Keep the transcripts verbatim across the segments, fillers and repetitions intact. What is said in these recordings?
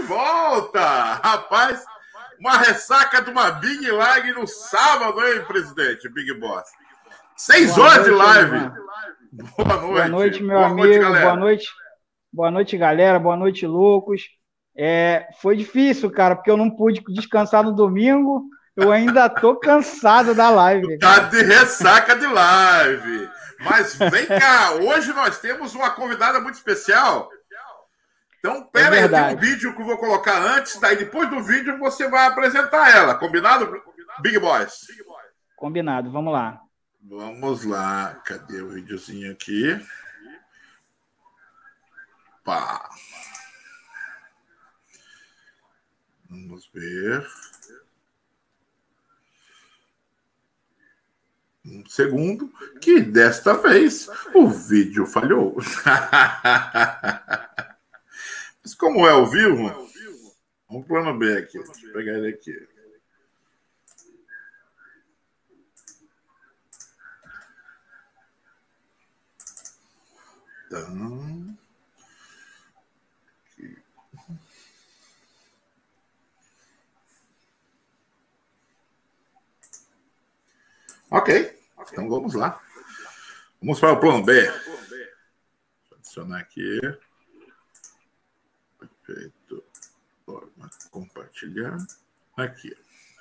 volta! Rapaz, uma ressaca de uma Big Live no sábado, hein, presidente? Big Boss. Seis Boa horas de noite, live. irmão. Boa noite. Boa noite, meu Boa amigo. noite, galera. Boa noite. Boa noite, galera. Boa noite, loucos. É, foi difícil, cara, porque eu não pude descansar no domingo. Eu ainda tô cansado da live. Tá Cara. de ressaca de live. Mas vem cá, hoje nós temos uma convidada muito especial. Então, pera É aí, eu tenho um verdade. vídeo que eu vou colocar antes, daí depois do vídeo você vai apresentar ela. Combinado, Big Boys? Combinado, vamos lá. Vamos lá. Cadê o videozinho aqui? Pá. Vamos ver. Um segundo, que desta vez o vídeo falhou. Mas como é ao vivo, vamos plano B aqui. Deixa eu pegar ele aqui. Então... Ok, então vamos lá. Vamos para o plano B. Vou adicionar aqui. Perfeito. Forma compartilhar. Aqui.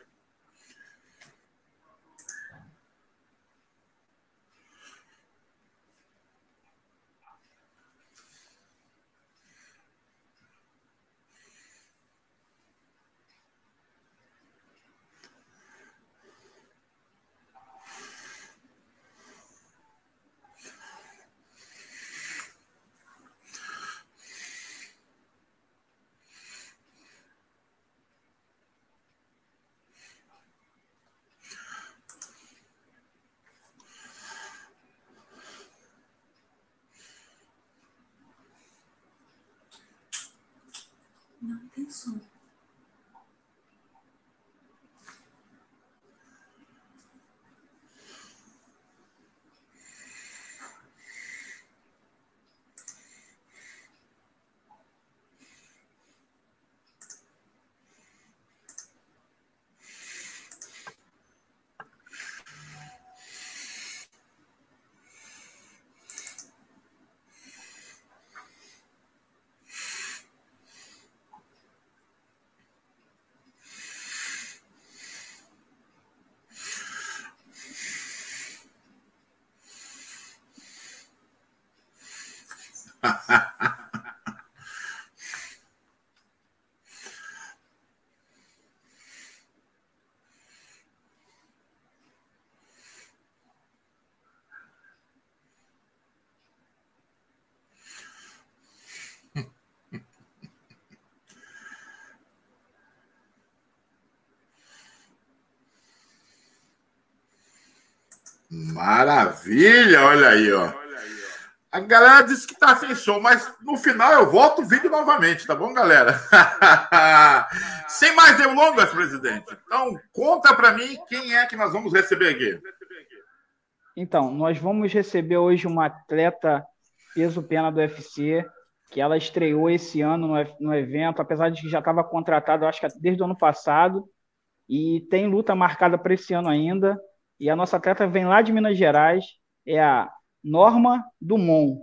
Não tem som. Maravilha, olha aí, ó. A galera disse que tá sem som, mas no final eu volto o vídeo novamente, tá bom, galera? Sem mais delongas, presidente. Então, conta para mim quem é que nós vamos receber aqui. Então, nós vamos receber hoje uma atleta peso-pena do U F C, que ela estreou esse ano no, no evento, apesar de que já estava contratada, acho que desde o ano passado, e tem luta marcada para esse ano ainda. E a nossa atleta vem lá de Minas Gerais, é a Norma Dumont.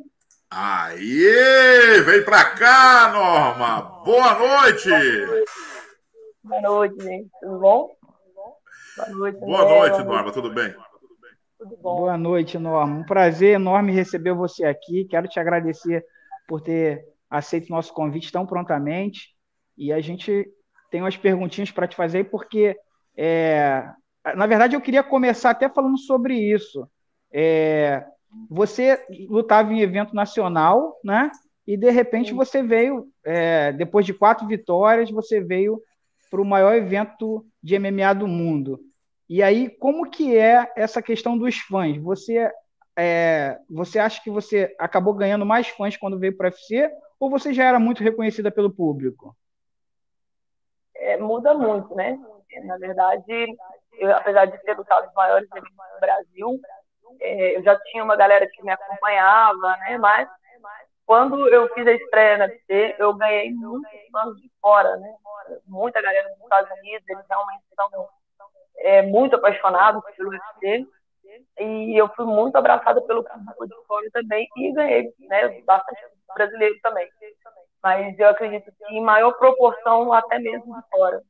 Aí, vem pra cá, Norma. Boa noite. Boa noite, gente. Tudo bom? Boa noite, Boa André. noite, Boa Norma. noite. Tudo bem? Tudo bom. Boa noite, Norma. Um prazer enorme receber você aqui. Quero te agradecer por ter aceito o nosso convite tão prontamente. E a gente tem umas perguntinhas para te fazer, porque, é, na verdade, eu queria começar até falando sobre isso. É, você lutava em evento nacional, né? E, de repente, você veio, é, depois de quatro vitórias, você veio para o maior evento de M M A do mundo. E aí, como que é essa questão dos fãs? Você, é, você acha que você acabou ganhando mais fãs quando veio para o U F C, ou você já era muito reconhecida pelo público? É, muda muito, né? Na verdade, eu, apesar de ter lutado os maiores eventos do Brasil, é, eu já tinha uma galera que me acompanhava, né? Mas quando eu fiz a estreia na U F C, eu ganhei muitos fãs de fora, né? Muita galera dos Estados Unidos, eles realmente são é, muito apaixonados pelo U F C. E eu fui muito abraçada pelo público de fora também e ganhei, né? Bastante brasileiro também. Mas eu acredito que em maior proporção até mesmo de fora.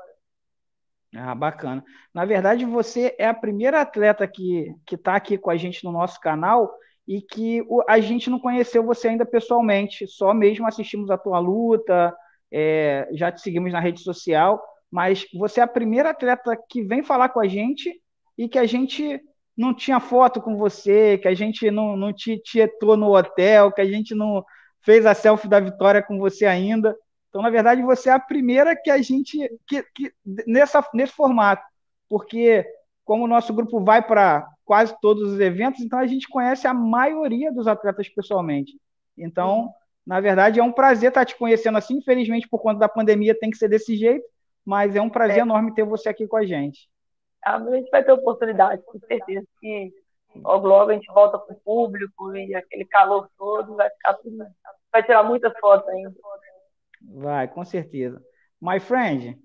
Ah, bacana. Na verdade, você é a primeira atleta que que está aqui com a gente no nosso canal e que o, a gente não conheceu você ainda pessoalmente, só mesmo assistimos a tua luta, é, já te seguimos na rede social, mas você é a primeira atleta que vem falar com a gente e que a gente não tinha foto com você, que a gente não, não te tietou no hotel, que a gente não fez a selfie da vitória com você ainda. Então, na verdade, você é a primeira que a gente, que, que, nessa, nesse formato, porque como o nosso grupo vai para quase todos os eventos, então a gente conhece a maioria dos atletas pessoalmente. Então, na verdade, é um prazer estar te conhecendo assim, infelizmente, por conta da pandemia tem que ser desse jeito, mas é um prazer é. enorme ter você aqui com a gente. A gente vai ter oportunidade, com certeza, que logo, logo a gente volta para o público e aquele calor todo vai ficar tudo, vai tirar muitas fotos ainda. Vai, com certeza. My friend,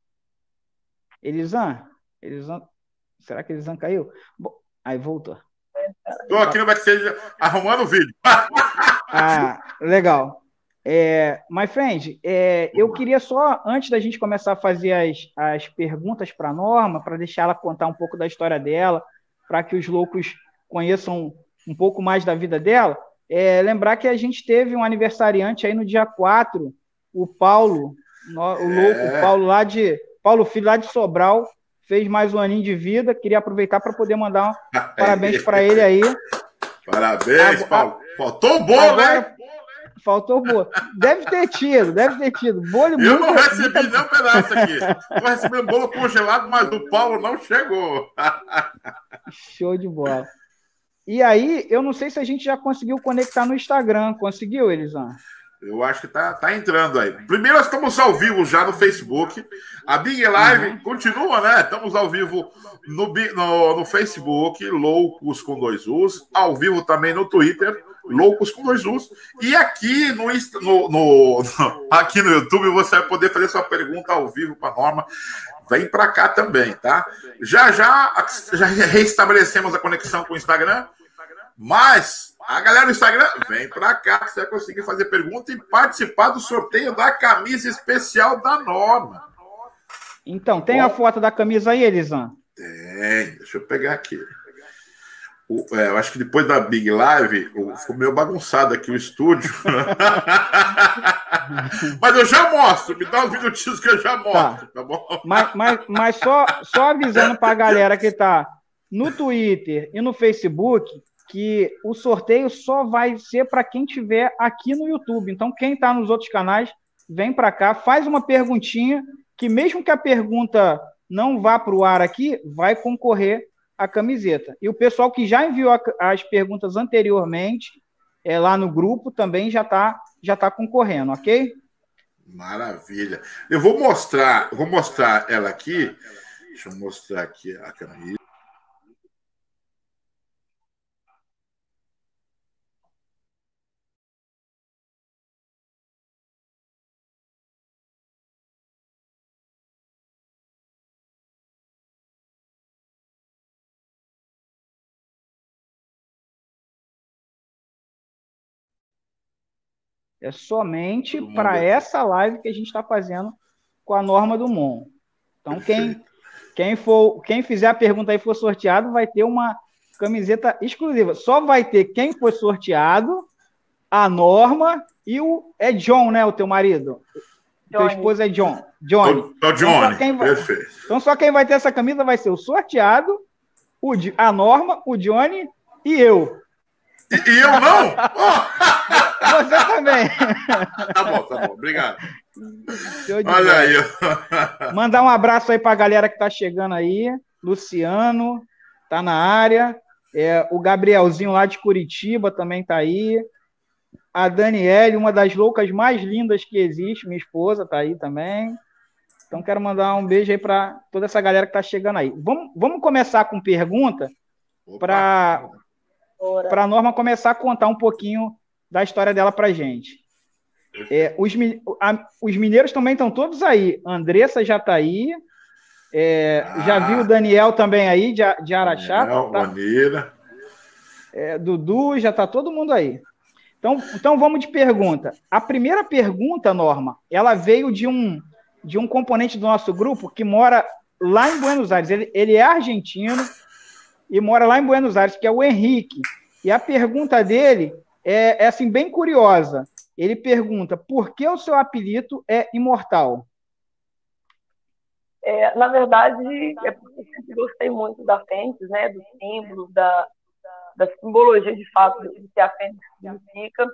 Elisan, Elisan, será que Elisan caiu? Bom, aí voltou. Estou aqui no backstage arrumando o vídeo. Ah, legal. É, my friend, é, eu queria só, antes da gente começar a fazer as, as perguntas para a Norma, para deixar ela contar um pouco da história dela, para que os loucos conheçam um pouco mais da vida dela, é, lembrar que a gente teve um aniversariante aí no dia quatro, o Paulo, o louco, é. Paulo lá de Paulo Filho lá de Sobral, fez mais um aninho de vida. Queria aproveitar para poder mandar um parabéns para ele aí. Parabéns, a, Paulo. Faltou um bolo, né? Faltou bolo. Deve ter tido, deve ter tido. Bolo Eu muito, não recebi muita... nem um pedaço aqui. Eu recebi um bolo congelado, mas o Paulo não chegou. Show de bola. E aí, eu não sei se a gente já conseguiu conectar no Instagram. Conseguiu, Elisan? Eu acho que tá, tá entrando aí. Primeiro, nós estamos ao vivo já no Facebook. A Big Live uhum. continua, né? Estamos ao vivo no, no, no Facebook, Loucos com dois U's. Ao vivo também no Twitter, Loucos com dois U's. E aqui no, no, no, aqui no YouTube você vai poder fazer sua pergunta ao vivo para a Norma. Vem para cá também, tá? Já, já, já reestabelecemos a conexão com o Instagram, mas... A galera do Instagram, vem pra cá que você vai conseguir fazer pergunta e participar do sorteio da camisa especial da Norma. Então, tem Bom, a foto da camisa aí, Elisan? Tem, deixa eu pegar aqui. O, é, eu acho que depois da Big Live, o, ficou meio bagunçado aqui o estúdio. Mas eu já mostro, me dá uns minutinhos que eu já mostro, tá, tá bom? Mas, mas, mas só, só avisando pra galera que tá no Twitter e no Facebook, que o sorteio só vai ser para quem tiver aqui no YouTube. Então, quem está nos outros canais, vem para cá, faz uma perguntinha, que mesmo que a pergunta não vá para o ar aqui, vai concorrer à camiseta. E o pessoal que já enviou as perguntas anteriormente, é, lá no grupo, também já está já tá concorrendo, ok? Maravilha. Eu vou mostrar, vou mostrar ela aqui. Deixa eu mostrar aqui a camisa. É somente para essa live que a gente está fazendo com a Norma do Mon. Então, quem, quem, for, quem fizer a pergunta aí for sorteado, vai ter uma camiseta exclusiva. Só vai ter quem foi sorteado, a Norma e o... É John, né, o teu marido? Teu esposo é John. Johnny. É o Johnny, então, vai, perfeito. Então, só quem vai ter essa camisa vai ser o sorteado, o, a Norma, o Johnny e eu. E, e eu não? Oh! Você também. Tá bom, tá bom. Obrigado. Olha aí. Mandar um abraço aí para a galera que tá chegando aí. Luciano tá na área. É, o Gabrielzinho lá de Curitiba também tá aí. A Daniele, uma das loucas mais lindas que existe, minha esposa, tá aí também. Então quero mandar um beijo aí para toda essa galera que tá chegando aí. Vamos, vamos começar com pergunta para para a Norma começar a contar um pouquinho dar a história dela pra gente. É, os, a, os mineiros também estão todos aí. Andressa já está aí. É, ah, já vi o Daniel também aí, de, de Araxá. Daniel, tá, Maneira. É, Dudu, já está todo mundo aí. Então, então vamos de pergunta. A primeira pergunta, Norma, ela veio de um, de um componente do nosso grupo que mora lá em Buenos Aires. Ele, ele é argentino e mora lá em Buenos Aires, que é o Henrique. E a pergunta dele é, é assim, bem curiosa. Ele pergunta, por que o seu apelido é Imortal? É, na verdade, é porque eu sempre gostei muito da Fênix, né, do símbolo, da, da simbologia de fato do que a Fênix significa.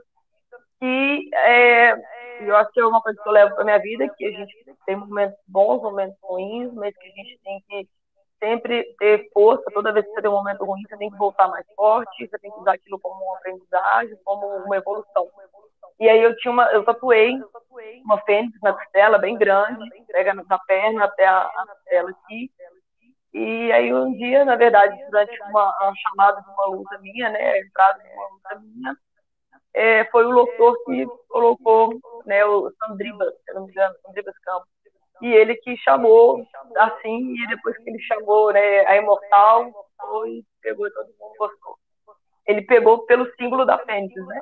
E é, eu acho que é uma coisa que eu levo para minha vida, que a gente tem momentos bons, momentos ruins, mas que a gente tem que sempre ter força. Toda vez que você tem um momento ruim, você tem que voltar mais forte, você tem que usar aquilo como uma aprendizagem, como uma evolução. E aí eu tinha uma, eu tatuei uma fênix na costela, bem grande, pega na perna até a, a costela aqui. E aí um dia, na verdade, durante uma, uma chamada de uma luta minha, né, a entrada de uma luta minha, é, foi o locutor que colocou, né, o Sandribas, se não me engano, Sandribas Campos. E ele que chamou assim, e depois que ele chamou, né, a Imortal, foi, pegou e todo mundo gostou. Ele pegou pelo símbolo da fênix, né?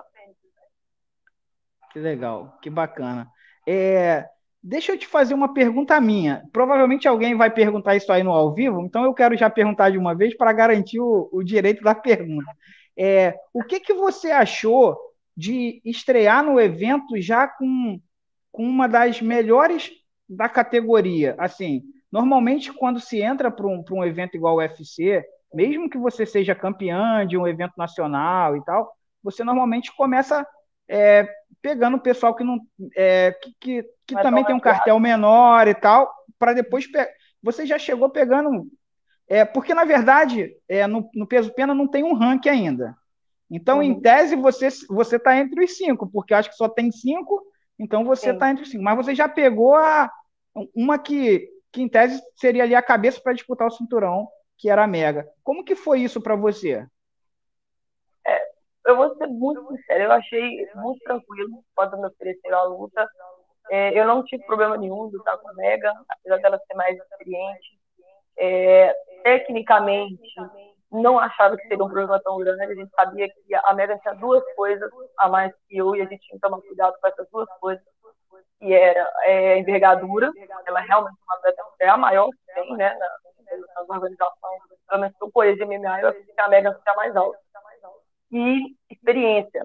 Que legal, que bacana. É, deixa eu te fazer uma pergunta minha. Provavelmente alguém vai perguntar isso aí no ao vivo, então eu quero já perguntar de uma vez para garantir o, o direito da pergunta. É, o que, que você achou de estrear no evento já com, com uma das melhores da categoria? Assim, normalmente quando se entra para um, para um evento igual o U F C, mesmo que você seja campeã de um evento nacional e tal, você normalmente começa é, pegando o pessoal que não é, que, que, que também tem um cartel menor e tal, para depois pe... você já chegou pegando é, porque na verdade é, no, no peso pena não tem um ranking ainda, então uhum. Em tese você você está entre os cinco, porque acho que só tem cinco, então você está entre os cinco, mas você já pegou a uma que, que em tese seria ali a cabeça para disputar o cinturão, que era a Mega. Como que foi isso para você? É, eu vou ser muito sincero, eu achei muito tranquilo quando me ofereceram a luta. É, eu não tive problema nenhum de lutar com a Mega, apesar dela ser mais experiente. É, tecnicamente, não achava que seria um problema tão grande. A gente sabia que a Mega tinha duas coisas a mais que eu, e a gente tinha que tomar cuidado com essas duas coisas. Que era é, a envergadura, ela realmente é a maior que tem, né, na, nas organizações, pelo menos eu conheço de M M A, eu acho que a Mega é a mais alta. E experiência.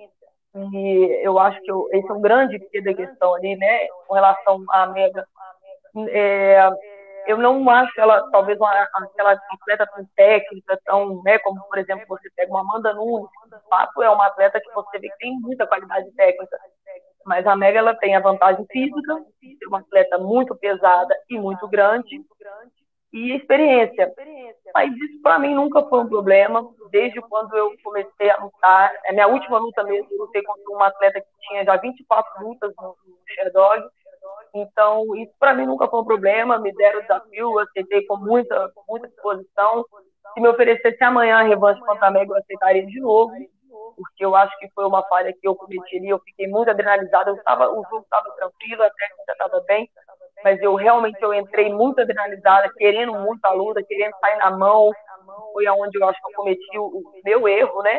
E eu acho que eu, esse é um grande quê da questão ali, né, com relação à Mega. É, eu não acho ela, talvez, uma, aquela atleta tão técnica, tão, né, como, por exemplo, você pega uma Amanda Nunes, de fato é uma atleta que você vê que tem muita qualidade técnica. Mas a Mega, ela tem a vantagem física, de ser uma atleta muito pesada e muito grande, e experiência. Mas isso, para mim, nunca foi um problema, desde quando eu comecei a lutar. É minha última luta mesmo, eu lutei contra uma atleta que tinha já vinte e quatro lutas no, no Sherdog. Então, isso para mim nunca foi um problema, me deram o desafio, eu aceitei com muita, com muita disposição. Se me oferecesse amanhã a revanche contra a Mega, eu aceitaria de novo, porque eu acho que foi uma falha que eu cometi ali, eu fiquei muito adrenalizada, eu tava, o jogo estava tranquilo, a técnica estava bem, mas eu realmente eu entrei muito adrenalizada, querendo muito a luta, querendo sair na mão, foi aonde eu acho que eu cometi o, o meu erro, né?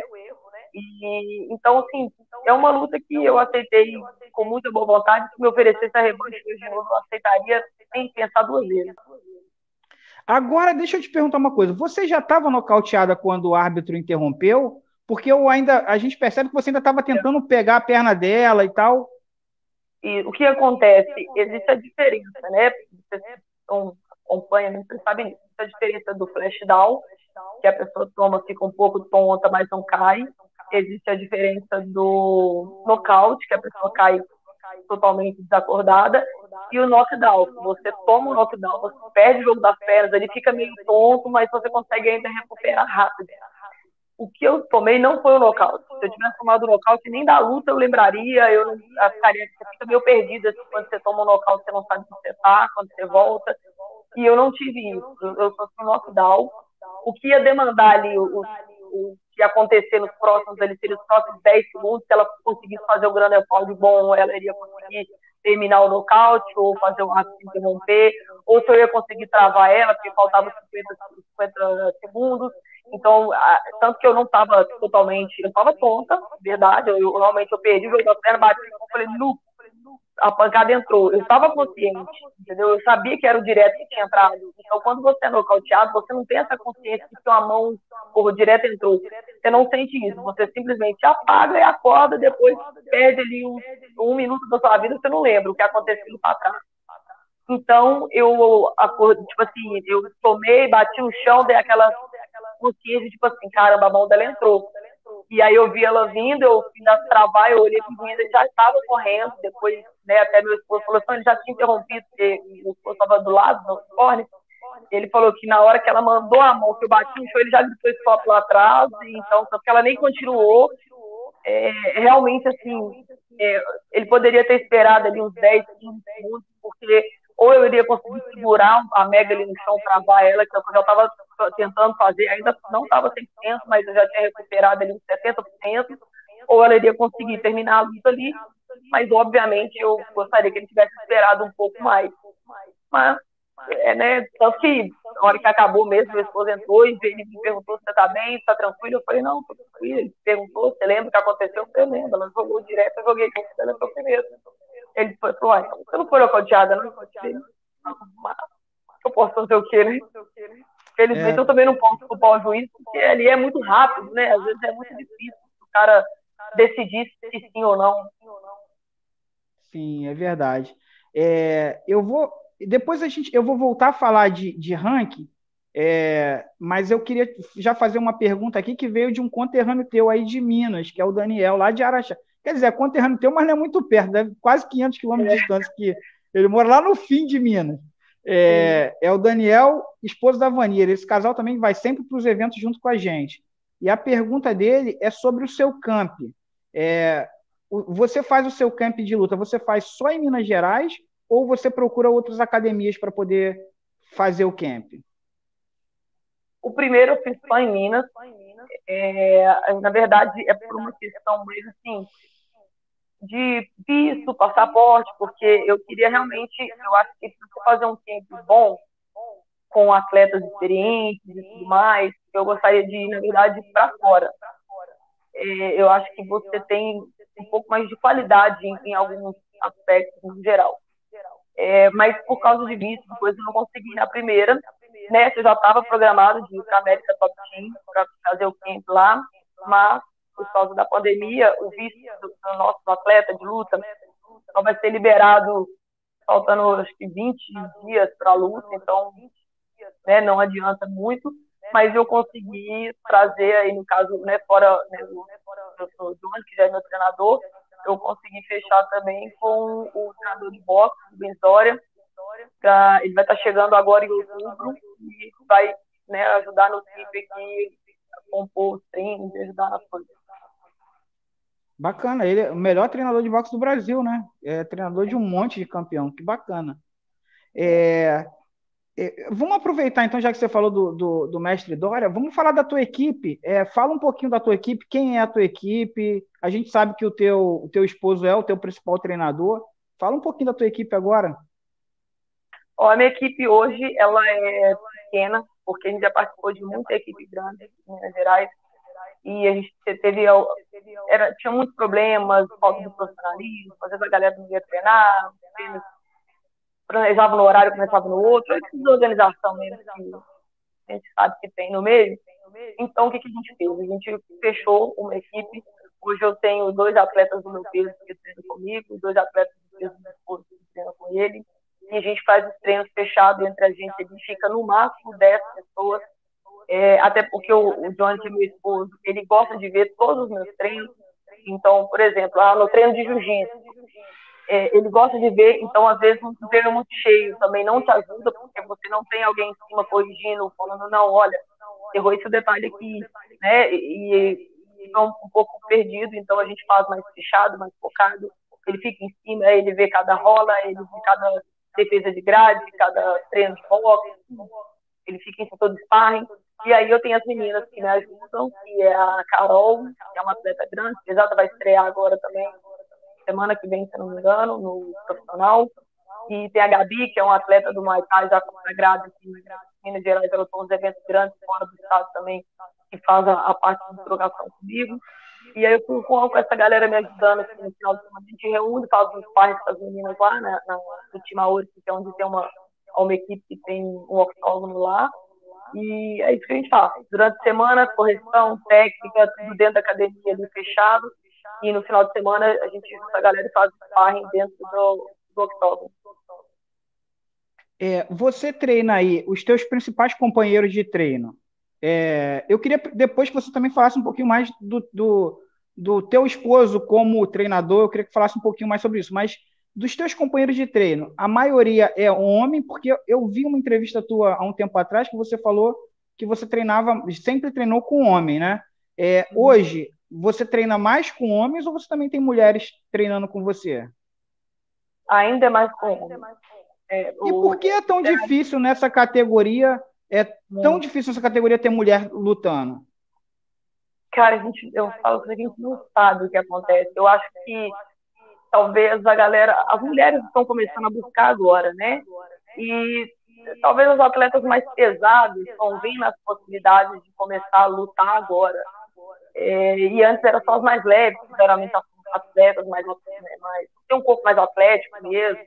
E, então, assim, é uma luta que eu aceitei com muita boa vontade. Se me oferecesse a revanche de novo, eu aceitaria sem pensar duas vezes. Agora, deixa eu te perguntar uma coisa. Você já estava nocauteada quando o árbitro interrompeu? Porque eu ainda, a gente percebe que você ainda estava tentando pegar a perna dela e tal. E o que acontece? Existe a diferença, né? Você acompanha, você sabe disso. A diferença do flash down, que a pessoa toma, fica um pouco tonta, mas não cai. Existe a diferença do nocaute, que a pessoa cai totalmente desacordada, e o knockdown. Você toma o knockdown, você perde o jogo das pernas, ele fica meio tonto, mas você consegue ainda recuperar rápido. O que eu tomei não foi o nocaute. Se eu tivesse tomado o nocaute, nem da luta eu lembraria, eu não ficaria, você fica meio perdida. Quando você toma um nocaute, você não sabe onde você tá, quando você volta. E eu não tive isso. Eu só fui no knockdown. O que ia demandar ali, o, o que ia acontecer nos próximos, ali, seria os próximos dez segundos, se ela conseguisse fazer o grande recorde bom, ela iria conseguir terminar o nocaute, ou fazer o rápido interromper, ou se eu ia conseguir travar ela, porque faltava cinquenta segundos. Então, a, tanto que eu não estava totalmente, eu estava tonta, verdade, eu, eu realmente eu perdi o jogo da perna, bati, eu falei, nu, a pancada entrou. Eu estava consciente, entendeu? Eu sabia que era o direto que tinha entrado. Então, quando você é nocauteado, você não tem essa consciência de que uma mão, o direto entrou. Você não sente isso. Você simplesmente apaga e acorda, depois perde ali um, um minuto da sua vida, você não lembra o que aconteceu para trás. Então, eu, tipo assim, eu tomei, bati no chão, dei aquela consciência, tipo assim, caramba, a mão dela entrou. E aí eu vi ela vindo, eu fui travar, eu olhei para o ele já estava correndo, depois, né, até meu esposo falou assim, ele já tinha interrompido, porque o esposo estava do lado, no corner. Ele falou que na hora que ela mandou a mão, que eu bati no chão, ele já gritou stop lá atrás, então, tanto que ela nem continuou. É, realmente, assim, é, ele poderia ter esperado ali uns dez, quinze segundos, porque ou eu iria conseguir segurar a Mega ali no chão, travar ela, que eu já estava tentando fazer, ainda não estava cem por cento, mas eu já tinha recuperado ali uns setenta por cento, ou ela iria conseguir terminar a luta ali, mas obviamente eu gostaria que ele tivesse esperado um pouco mais. Mas, é, né, tanto que na hora que acabou mesmo, meu esposo entrou e ele me perguntou se você tá bem, se tá tranquilo, eu falei, não, tô tranquilo. Ele perguntou, você lembra o que aconteceu? Eu falei, lembro, ela jogou direto, eu joguei com ela, eu primeiro. Ele falou, ah, então você não foi nocauteada, não? Mas eu posso fazer o quê, né? Felizmente é. Eu também não posso culpar o juiz, porque ali é muito rápido, né? Às vezes é muito difícil o cara decidir se sim ou não. Sim, é verdade. É, eu vou... Depois a gente, eu vou voltar a falar de, de ranking, é, mas eu queria já fazer uma pergunta aqui que veio de um conterrâneo teu aí de Minas, que é o Daniel, lá de Araxá. Quer dizer, é conterrâneo teu, mas não é muito perto, deve quase quinhentos quilômetros de distância, que ele mora lá no fim de Minas. É, é o Daniel, esposo da Vanira. Esse casal também vai sempre para os eventos junto com a gente. E a pergunta dele é sobre o seu camp. É, você faz o seu camp de luta, você faz só em Minas Gerais ou você procura outras academias para poder fazer o camp? O primeiro eu fiz só em Minas. É, na verdade, é por uma questão mesmo assim, de visto, passaporte, porque eu queria realmente, eu acho que se você fazer um camp bom, com atletas experientes e tudo mais, eu gostaria de ir, na verdade, para fora. É, eu acho que você tem um pouco mais de qualidade em, em alguns aspectos no geral. É, mas por causa de visto, depois eu não consegui ir na primeira, né? Eu já estava programado de ir para a América Top Team para fazer o camp lá, mas por causa da pandemia, o visto do, do nosso atleta de luta só vai ser liberado faltando acho que vinte dias para a luta, então, né, não adianta muito, mas eu consegui trazer aí, no caso, né, fora, né, o João, que já é meu treinador, eu consegui fechar também com o treinador de boxe, o Ben Zória. Pra, ele vai estar chegando agora em outubro e vai, né, ajudar no time aqui, a compor os treinos e ajudar nas coisas. Bacana, ele é o melhor treinador de boxe do Brasil, né? É treinador de um monte de campeão, que bacana. É, é, vamos aproveitar, então, já que você falou do, do, do mestre Dória, vamos falar da tua equipe. É, fala um pouquinho da tua equipe, quem é a tua equipe? A gente sabe que o teu, o teu esposo é o teu principal treinador. Fala um pouquinho da tua equipe agora. Ó, a minha equipe hoje, ela é pequena, porque a gente já participou de muita equipe grande em Minas Gerais, e a gente teve, era, tinha muitos problemas, falta de profissionalismo, às vezes a galera não ia treinar, planejava no horário, começava no outro, é desorganização mesmo que a gente sabe que tem no meio. Então, o que, que a gente fez? A gente fechou uma equipe. Hoje eu tenho dois atletas do meu peso que treinam comigo, dois atletas do peso do meu esposo que treinam com ele, e a gente faz os treinos fechados entre a gente, a gente fica no máximo dez pessoas, é, até porque o, o Johnny, que é meu esposo, ele gosta de ver todos os meus treinos. Então, por exemplo, ah, no treino de jiu-jitsu, é, ele gosta de ver, então às vezes um treino muito cheio também não te ajuda, porque você não tem alguém em cima corrigindo, falando, não, olha, errou esse detalhe aqui, né, e fica um, um pouco perdido, então a gente faz mais fechado, mais focado, ele fica em cima, ele vê cada rola, ele vê cada defesa de grade, cada treino de boxe, ele fica em setor de sparring. E aí eu tenho as meninas que me ajudam, que é a Carol, que é uma atleta grande, que já vai estrear agora também, semana que vem, se não me engano, no profissional. E tem a Gabi, que é uma atleta do Muay Thai, já consagrada aqui em Minas Gerais, ela tem uns eventos grandes fora do estado também, que faz a, a parte de trocação comigo. E aí eu fui com, com essa galera me ajudando, assim, no final de semana, a gente reúne, faz uns pais com as meninas lá, né, na, no Timaúri, que é onde tem uma, uma equipe que tem um octógono lá. E é isso que a gente faz. Durante a semana, correção, técnica, tudo dentro da academia ali fechado. E no final de semana a gente junta a galera e faz sparring dentro do, do octógono. É, você treina aí os teus principais companheiros de treino. É, eu queria depois que você também falasse um pouquinho mais do, do, do teu esposo como treinador, eu queria que falasse um pouquinho mais sobre isso, mas dos teus companheiros de treino, a maioria é homem, porque eu vi uma entrevista tua há um tempo atrás que você falou que você treinava, sempre treinou com homem, né? É, hoje, você treina mais com homens ou você também tem mulheres treinando com você? Ainda é mais com homens. É, o... E por que é tão é... difícil nessa categoria, é tão difícil nessa categoria ter mulher lutando? Cara, a gente, eu falo que a gente não sabe o que acontece. Eu acho que talvez a galera, as mulheres estão começando a buscar agora, né? E talvez os atletas mais pesados estão vendo as possibilidades de começar a lutar agora. É, e antes era só os mais leves, geralmente as atletas mais, mais tem um corpo mais atlético mesmo.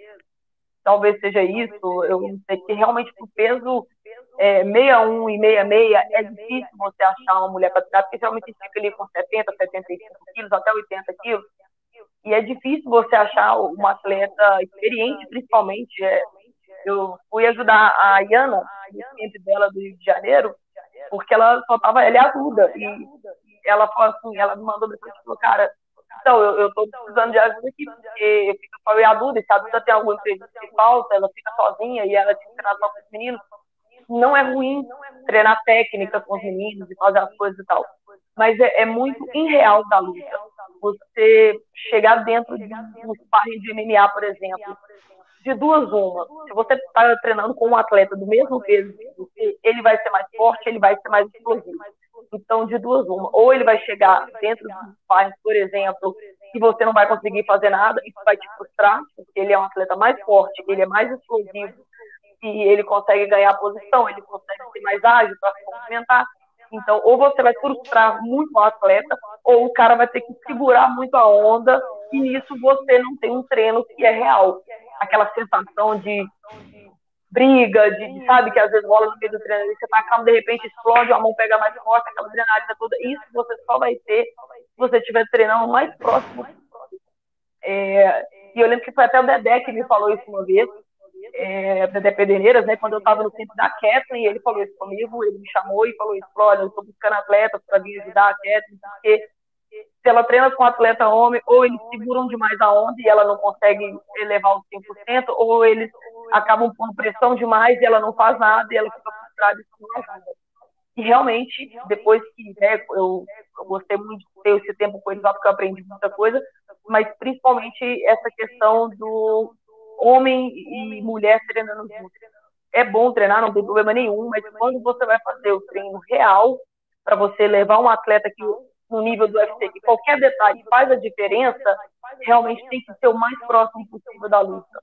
Talvez seja isso. Eu não sei, que realmente o peso é, sessenta e um e sessenta e seis é difícil você achar uma mulher para treinar, porque geralmente fica ali com setenta, setenta e cinco quilos, até oitenta quilos. E é difícil você achar uma atleta experiente, principalmente. É, eu fui ajudar a Iana, no tempo dela do Rio de Janeiro, porque ela só tava, ela é aguda. E ela falou assim, ela me mandou mensagem e falou, cara, então, eu, eu tô precisando de ajuda aqui, porque eu fico só eu a Duda, e se a Duda tem alguma entrevista que falta, ela fica sozinha e ela tem que treinar só com os meninos. Não é ruim treinar técnica com os meninos e fazer as coisas e tal, mas é, é muito irreal da luta. Você chegar dentro de um sparring de M M A, por exemplo, de duas uma, se você está treinando com um atleta do mesmo peso que você, ele vai ser mais forte, ele vai ser mais explosivo. Então, de duas uma, ou ele vai chegar dentro dos sparring, por exemplo, e você não vai conseguir fazer nada, isso vai te frustrar, porque ele é um atleta mais forte, ele é mais explosivo, e ele consegue ganhar a posição, ele consegue ser mais ágil para se movimentar. Então, ou você vai frustrar muito o atleta, ou o cara vai ter que segurar muito a onda, e nisso você não tem um treino que é real. Aquela sensação de briga, de, sabe, que às vezes rola no meio do treino, você tá calmo, de repente explode, a mão pega mais forte, aquela adrenalina toda. Isso você só vai ter se você estiver treinando mais próximo. É, e eu lembro que foi até o Dedé que me falou isso uma vez, é, Dedé Pederneiras, né, quando eu estava no tempo da Kathleen, ele falou isso comigo, ele me chamou e falou isso, olha, eu estou buscando atletas para vir ajudar a Kathleen, porque se ela treina com um atleta homem, ou eles seguram demais a onda e ela não consegue elevar os cem por cento, ou eles acabam pondo pressão demais e ela não faz nada e ela fica frustrada e isso não ajuda. E realmente, depois que, né, eu, eu gostei muito de ter esse tempo com eles lá, porque eu aprendi muita coisa, mas principalmente essa questão do homem e mulher treinando juntos. É bom treinar, não tem problema nenhum, mas quando você vai fazer o treino real, para você levar um atleta que no nível do U F C, que qualquer detalhe faz a diferença, realmente tem que ser o mais próximo possível da luta.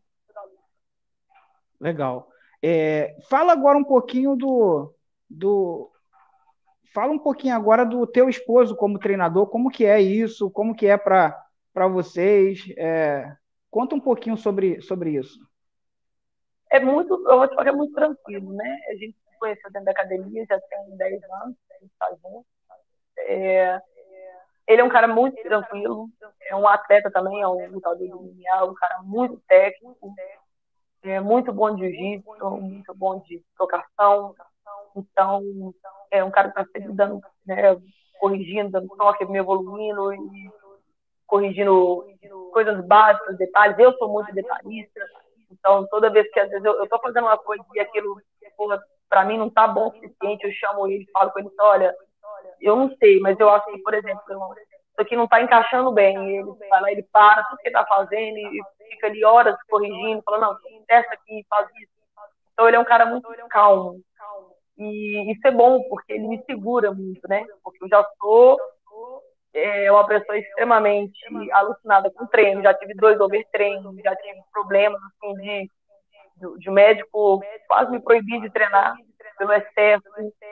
Legal. É, fala agora um pouquinho do, do... Fala um pouquinho agora do teu esposo como treinador, como que é isso, como que é para vocês. É, conta um pouquinho sobre, sobre isso. É muito, eu vou te falar que é muito tranquilo, né? A gente se conheceu dentro da academia, já tem dez anos, a gente está junto. É, ele é um cara muito tranquilo, é um atleta também, é um lutador de M M A, um cara muito técnico, é muito bom de jiu-jitsu, muito bom de trocação. Então, é um cara que está sempre dando, né, corrigindo, dando toque, me evoluindo e corrigindo coisas básicas, detalhes. Eu sou muito detalhista, então toda vez que às vezes eu estou fazendo uma coisa e aquilo, para mim não está bom o suficiente, eu chamo ele, falo com ele, olha, eu não sei, mas eu acho que, por exemplo, isso aqui não está encaixando bem. E ele vai lá, ele para tudo que está fazendo e fica ali horas corrigindo, falando, não, testa aqui, faz isso. Então ele é um cara muito calmo. E isso é bom, porque ele me segura muito, né? Porque eu já sou é, uma pessoa extremamente alucinada com treino, já tive dois overtreinos, já tive problemas, assim, de, de, de médico quase me proibir de treinar pelo excesso.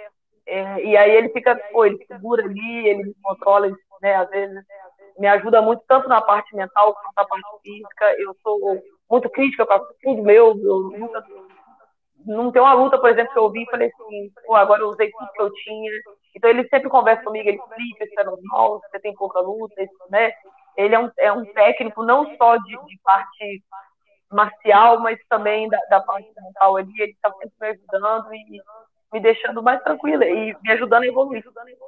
É, e aí ele fica, pô, ele segura ali, ele me controla, ele, né, às vezes me ajuda muito, tanto na parte mental quanto na parte física. Eu sou muito crítica para tudo meu, eu nunca, não tem uma luta, por exemplo, que eu vi e falei assim, pô, agora eu usei tudo que eu tinha. Então ele sempre conversa comigo, ele explica, isso é normal, você tem pouca luta, isso, né? Ele é um, é um técnico não só de, de parte marcial, mas também da, da parte mental ali, ele está sempre me ajudando e me deixando mais tranquila e me ajudando a evoluir,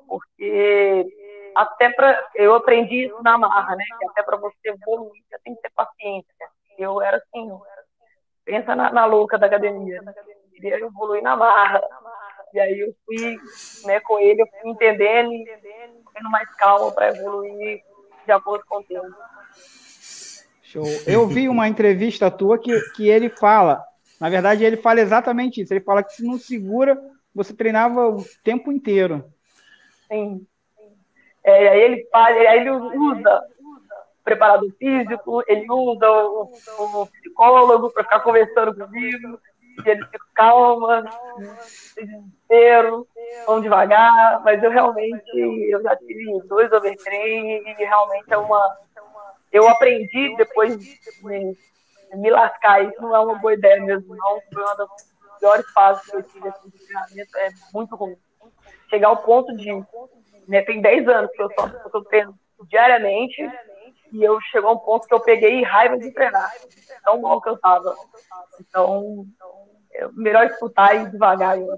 porque até para eu aprendi isso na marra, né? Que até para você evoluir, você tem que ter paciência. Eu era assim, pensa na, na louca da academia, né? Queria evoluir na marra. E aí eu fui, né, com ele, eu fui entendendo e tendo mais calma para evoluir de acordo com o tempo. Show. Eu vi uma entrevista tua que, que ele fala, na verdade ele fala exatamente isso, ele fala que se não segura, você treinava o tempo inteiro. Sim. É, aí ele faz, aí ele usa o preparador físico, ele usa o, o psicólogo para ficar conversando comigo, e ele fica calma, desespero, vamos devagar, mas eu realmente, eu já tive dois overtraining e realmente é uma... Eu aprendi depois de me, me lascar, isso não é uma boa ideia mesmo, não, foi uma das piores fases que eu tive assim, de treinamento, é muito ruim. Chegar ao ponto de, né, tem dez anos que eu só estou treinando diariamente, e eu chegou a um ponto que eu peguei raiva de treinar, tão mal que eu estava. Então, é melhor escutar e ir devagar. Eu.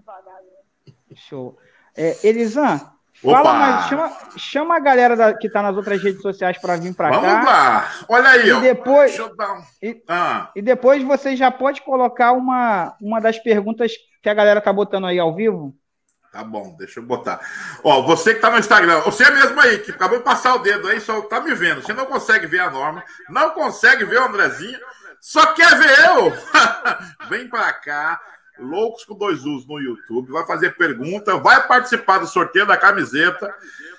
Show. É, Elisan, fala mais, chama, chama a galera da, que está nas outras redes sociais para vir para cá. Vamos lá, olha aí. E ó. depois, Deixa eu dar um... e, ah. e depois você já pode colocar uma, uma das perguntas que a galera está botando aí ao vivo. Tá bom, deixa eu botar. Ó, você que tá no Instagram, você mesmo aí, que acabou de passar o dedo aí, só tá me vendo. Você não consegue ver a Norma, não consegue ver o Andrezinho, só quer ver eu. Vem pra cá, Loucos com Dois U's no YouTube, vai fazer pergunta, vai participar do sorteio da camiseta.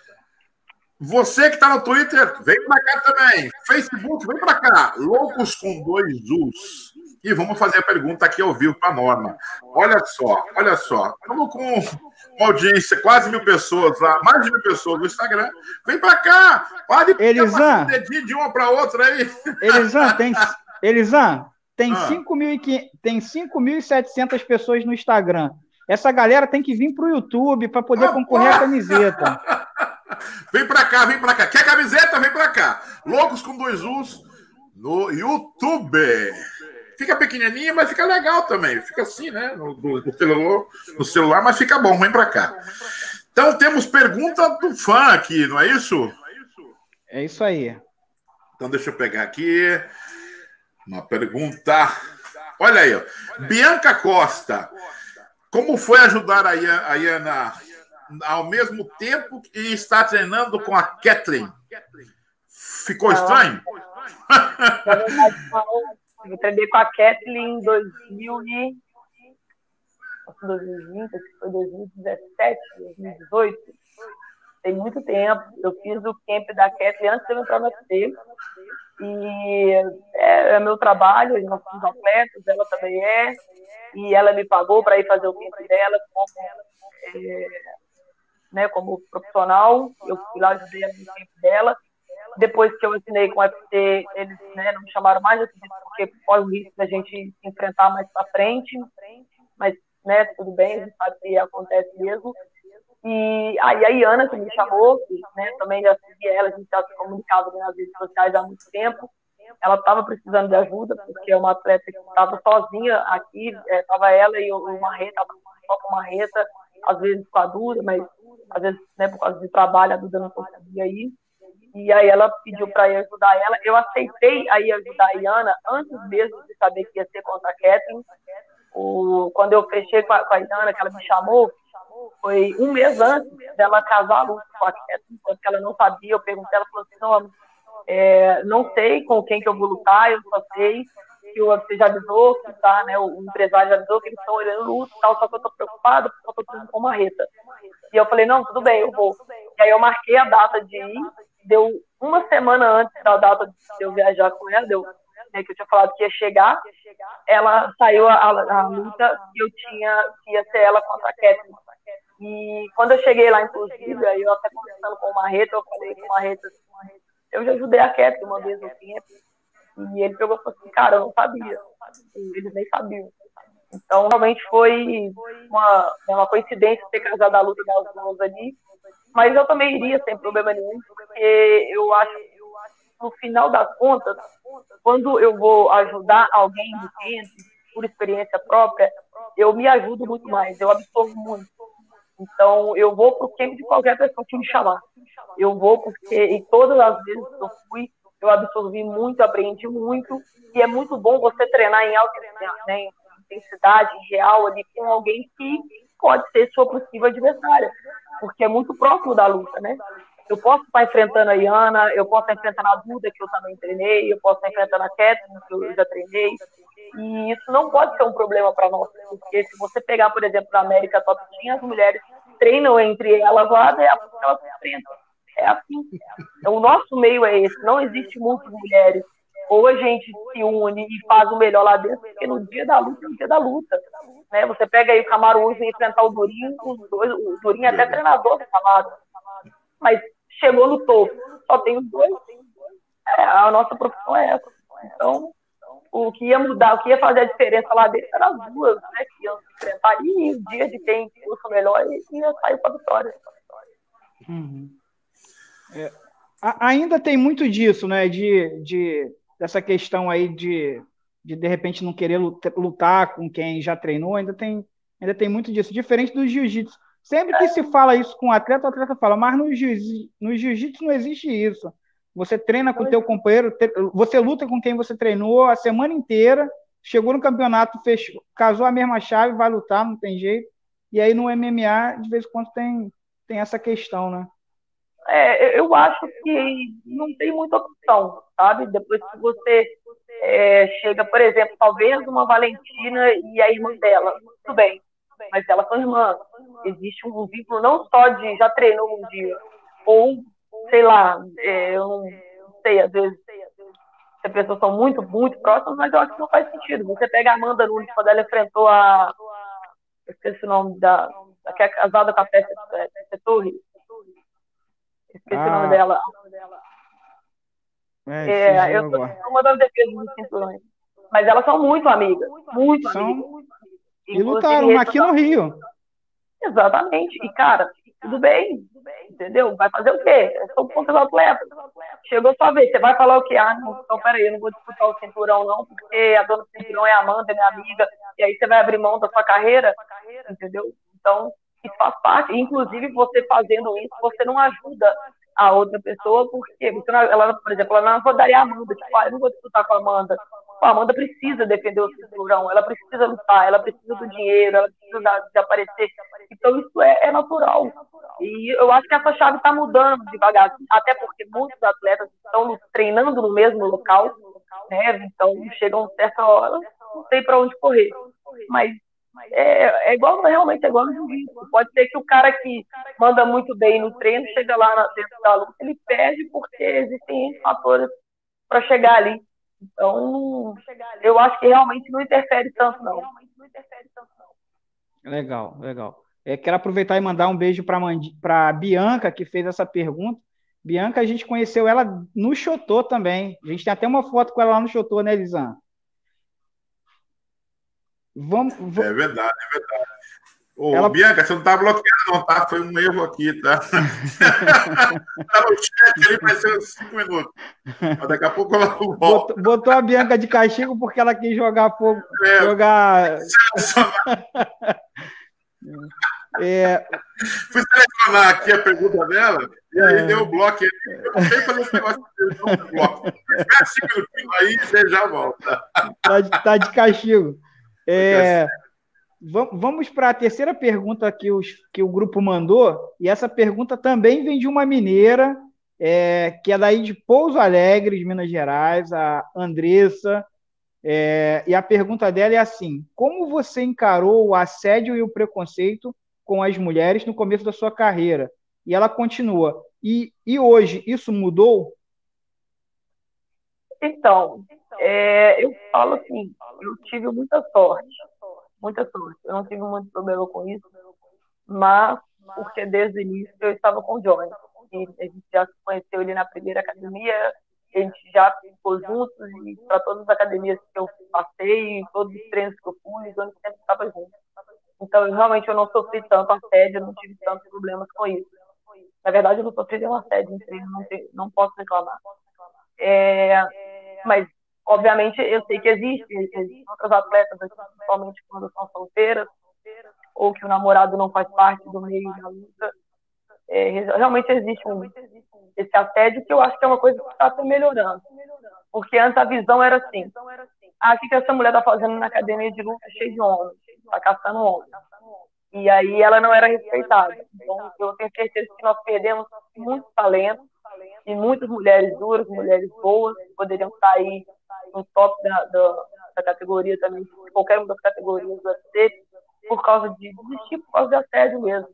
Você que tá no Twitter, vem pra cá também. Facebook, vem pra cá. Loucos com Dois U's. E vamos fazer a pergunta aqui ao vivo para a Norma. Olha só, olha só. Estamos com uma audiência, quase mil pessoas lá, mais de mil pessoas no Instagram. Vem para cá. Pode Elisan, um dedinho de uma para outra aí. Elisan, tem, Elisan, tem ah. cinco mil e setecentas pessoas no Instagram. Essa galera tem que vir para o YouTube para poder ah, concorrer à camiseta. Vem para cá, vem para cá. Quer camiseta? Vem para cá. Loucos com Dois U's no YouTube. Fica pequenininha, mas fica legal também. Fica assim, né? No, no, celular, no celular, mas fica bom. Vem pra cá. Então, temos pergunta do fã aqui, não é isso? É isso aí. Então, deixa eu pegar aqui. Uma pergunta. Olha aí, ó. Bianca Costa. Como foi ajudar a Iana ao mesmo tempo que está treinando com a Kathleen? Ficou estranho? Na verdade, eu treinei com a Kathleen em dois mil e vinte, foi dois mil e dezessete, dois mil e dezoito. Tem muito tempo. Eu fiz o camp da Kathleen antes de eu entrar no U F C. E é, é meu trabalho, nós somos atletas, ela também é. E ela me pagou para ir fazer o camp dela como, é, né, como profissional. Eu fui lá, ajudei ela no camp dela. Depois que eu assinei com o U F C, eles, né, não me chamaram mais, porque corre o risco da gente se enfrentar mais para frente, mas, né, tudo bem, a gente sabe que acontece mesmo. E aí a Iana, que me chamou, que, né, também já segui ela, a gente já se comunicava nas redes sociais há muito tempo, ela estava precisando de ajuda, porque é uma atleta que estava sozinha aqui, estava é, ela e o Marreta, estava só com o Marreta, às vezes com a Duda, mas às vezes, né, por causa de trabalho, a Duda não conseguia ir. E aí ela pediu para ir ajudar ela. Eu aceitei aí ajudar a Iana antes mesmo de saber que ia ser contra a Kathleen. O, quando eu fechei com a, com a Iana, que ela me chamou, foi um mês antes dela casar a luta com a Kathleen, porque ela não sabia. Eu perguntei, ela falou assim, não, é, não sei com quem que eu vou lutar, eu só sei que o U F C já avisou, que tá, né, o empresário já avisou que eles estão olhando luta e tal, só que eu tô preocupada porque eu tô treinando com marreta. E eu falei, não, tudo bem, eu vou. E aí eu marquei a data de ir, deu uma semana antes da data de eu viajar com ela, deu, né, que eu tinha falado que ia chegar, ela saiu a, a, a luta e eu tinha, que ia ser ela contra a Kathleen. E quando eu cheguei lá, inclusive, aí eu até conversando com o Marreta, eu falei com o Marreta, eu já ajudei a Kathleen uma vez no tempo, e ele pegou e falou assim, cara, eu não sabia, eles nem sabiam. Então, realmente foi uma, uma coincidência ter casado a luta das duas ali, mas eu também iria sem problema nenhum, porque eu acho que no final das contas, quando eu vou ajudar alguém do tempo, por experiência própria, eu me ajudo muito mais, eu absorvo muito. Então, eu vou para o camp de qualquer pessoa que me chamar. Eu vou porque, em todas as vezes que eu fui, eu absorvi muito, aprendi muito, e é muito bom você treinar em alta, né, intensidade, real, ali, com alguém que pode ser sua possível adversária, porque é muito próximo da luta, né? Eu posso estar enfrentando a Iana, eu posso estar enfrentando a Duda, que eu também treinei, eu posso estar enfrentando a Kathleen, que eu já treinei, e isso não pode ser um problema para nós, porque se você pegar, por exemplo, a América Top Team, as mulheres treinam entre elas lá, é assim que elas se enfrentam. É assim. Então, o nosso meio é esse, não existe muitas mulheres. Ou a gente se une e faz o melhor lá dentro, porque no dia da luta é no dia da luta. Né? Você pega aí o Kamaru e enfrentar o Durinho, os dois, o Durinho é até treinador do Kamaru, mas chegou no topo, só tem os dois. É, a nossa profissão é essa. Então, o que ia mudar, o que ia fazer a diferença lá dentro eram as duas, né? Que iam se enfrentar e o dia de quem curso melhor ia sair para a vitória. Uhum. É, ainda tem muito disso, né? De, de, dessa questão aí de, de de repente não querer lutar com quem já treinou, ainda tem, ainda tem muito disso. Diferente do jiu-jitsu. Sempre que se fala isso com o atleta, o atleta fala, mas no jiu-jitsu no jiu-jitsu não existe isso. Você treina com o teu companheiro, você luta com quem você treinou a semana inteira, chegou no campeonato, fechou, casou a mesma chave, vai lutar, não tem jeito. E aí no M M A, de vez em quando, tem, tem essa questão, né? É, eu acho que não tem muita opção, sabe? Depois que você é, chega, por exemplo, talvez uma Valentina e a irmã dela, tudo bem, mas elas são irmãs. Existe um vínculo não só de já treinou um dia, ou, sei lá, é, eu não sei, às vezes as pessoas são muito, muito próximas, mas eu acho que não faz sentido. Você pega a Amanda Nunes quando ela enfrentou a... Eu esqueci o nome da... A que é casada com a Peça Torre. Esqueci ah. o nome dela. É, é, eu tô uma das defesas do cinturão. Mas elas são muito amigas. Muito são... amigas. E lutaram aqui no Rio. Exatamente. E, cara, tudo bem. Entendeu? Vai fazer o quê? Eu sou contra os atletas. Chegou sua vez. Você vai falar o quê? Ah, não, então peraí, eu não vou disputar o cinturão, não, porque a dona do cinturão é a Amanda, minha amiga. E aí você vai abrir mão da sua carreira. Entendeu? Então, isso faz parte. Inclusive, você fazendo isso, você não ajuda a outra pessoa, porque você não, ela, por exemplo, ela não ajudaria a Amanda. Tipo, ah, eu não vou disputar com a Amanda. A Amanda precisa defender o cinturão, ela precisa lutar, ela precisa do dinheiro, ela precisa de aparecer. Então, isso é, é natural. E eu acho que essa chave está mudando devagar, até porque muitos atletas estão treinando no mesmo local, né? Então, chega uma certa hora, não sei para onde correr. Mas é, é igual, realmente é igual no jiu-jitsu. Pode ser que o cara que manda muito bem no treino, chega lá dentro da luta, ele perde porque existem fatores para chegar ali. Então, eu acho que realmente não interfere tanto, não. Legal, legal. É, quero aproveitar e mandar um beijo para a Bianca, que fez essa pergunta. Bianca, a gente conheceu ela no Xotô também. A gente tem até uma foto com ela lá no Xotô, né, Lisan? Vamos, vamos... É verdade, é verdade. Ô, ela... Bianca, você não está bloqueada, não, tá? Foi um erro aqui, tá? Tá no chat ali, vai ser cinco minutos. Mas daqui a pouco ela volta. Botou, botou a Bianca de castigo porque ela quis jogar fogo. É, jogar. É... Fui selecionar aqui a pergunta dela e aí é. deu o bloco. Eu não sei fazer esse negócio de bloco. Espera cinco minutinhos aí e você já volta. Tá de, tá de castigo. É... Vamos para a terceira pergunta que, os, que o grupo mandou, e essa pergunta também vem de uma mineira, é, que é daí de Pouso Alegre, de Minas Gerais, a Andressa. É, e a pergunta dela é assim: como você encarou o assédio e o preconceito com as mulheres no começo da sua carreira? E ela continua: e, e hoje isso mudou? Então, é, eu falo assim, eu tive muita sorte, muita sorte. Eu não tive muito problema com isso, mas porque desde o início eu estava com o Johnny. E a gente já se conheceu ali na primeira academia, a gente já ficou juntos e para todas as academias que eu passei, todos os treinos que eu fui, o Johnny sempre estava junto. Então, eu, realmente, eu não sofri tanto assédio, eu não tive tantos problemas com isso. Na verdade, eu não sofri nenhum assédio em treino, não, tem, não posso reclamar. É, mas, obviamente, eu sei que existe, existem outras atletas, principalmente quando são solteiras, ou que o namorado não faz parte do meio da luta. É, realmente existe um, esse assédio, que eu acho que é uma coisa que está até melhorando. Porque antes a visão era assim: ah, o que essa mulher está fazendo na academia de luta cheia de homens? Está caçando homens. E aí ela não era respeitada. Então, eu tenho certeza que nós perdemos muito talento e muitas mulheres duras, mulheres boas, que poderiam sair no top da, da, da categoria também, de qualquer uma das categorias do U F C, por causa de desistir, por causa de assédio mesmo.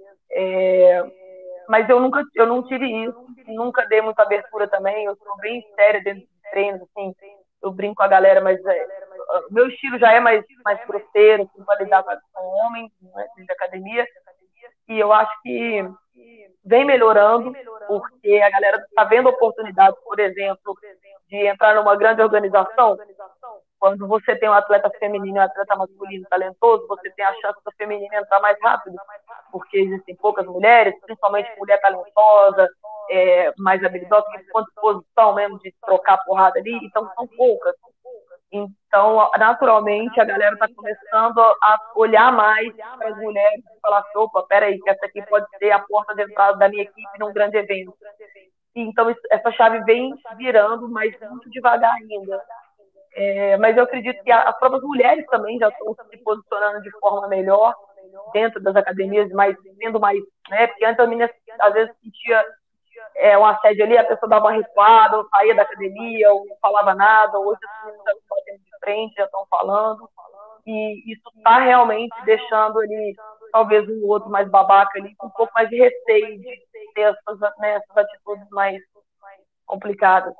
É, mas eu nunca, eu não tive isso, nunca dei muita abertura também, eu sou bem séria dentro de treinos, assim, eu brinco com a galera, mas é, o meu estilo já é mais, mais grosseiro, assim, para lidar com homens, né, de academia, e eu acho que vem melhorando, porque a galera está vendo oportunidades, por exemplo, de entrar numa grande organização. Quando você tem um atleta feminino e um atleta masculino talentoso, você tem a chance do feminino entrar mais rápido, porque existem poucas mulheres, principalmente mulher talentosa, é, mais habilidosa, que tem disposição mesmo de trocar porrada ali, então são poucas. Então, naturalmente, a galera está começando a olhar mais para as mulheres e falar assim: opa, peraí, que essa aqui pode ser a porta de entrada da minha equipe num grande evento. Então, essa chave vem virando, mas muito devagar ainda. É, mas eu acredito que as próprias mulheres também já estão se posicionando de forma melhor dentro das academias, mais, sendo mais, né? Porque antes a menina às vezes sentia é, um assédio ali, a pessoa dava uma recuada, ou saía da academia, ou não falava nada. Hoje as meninas já estão batendo de frente, já estão falando, e isso está realmente deixando ali talvez um outro mais babaca ali, com um pouco mais de receio de ter essas, né, essas atitudes mais complicadas.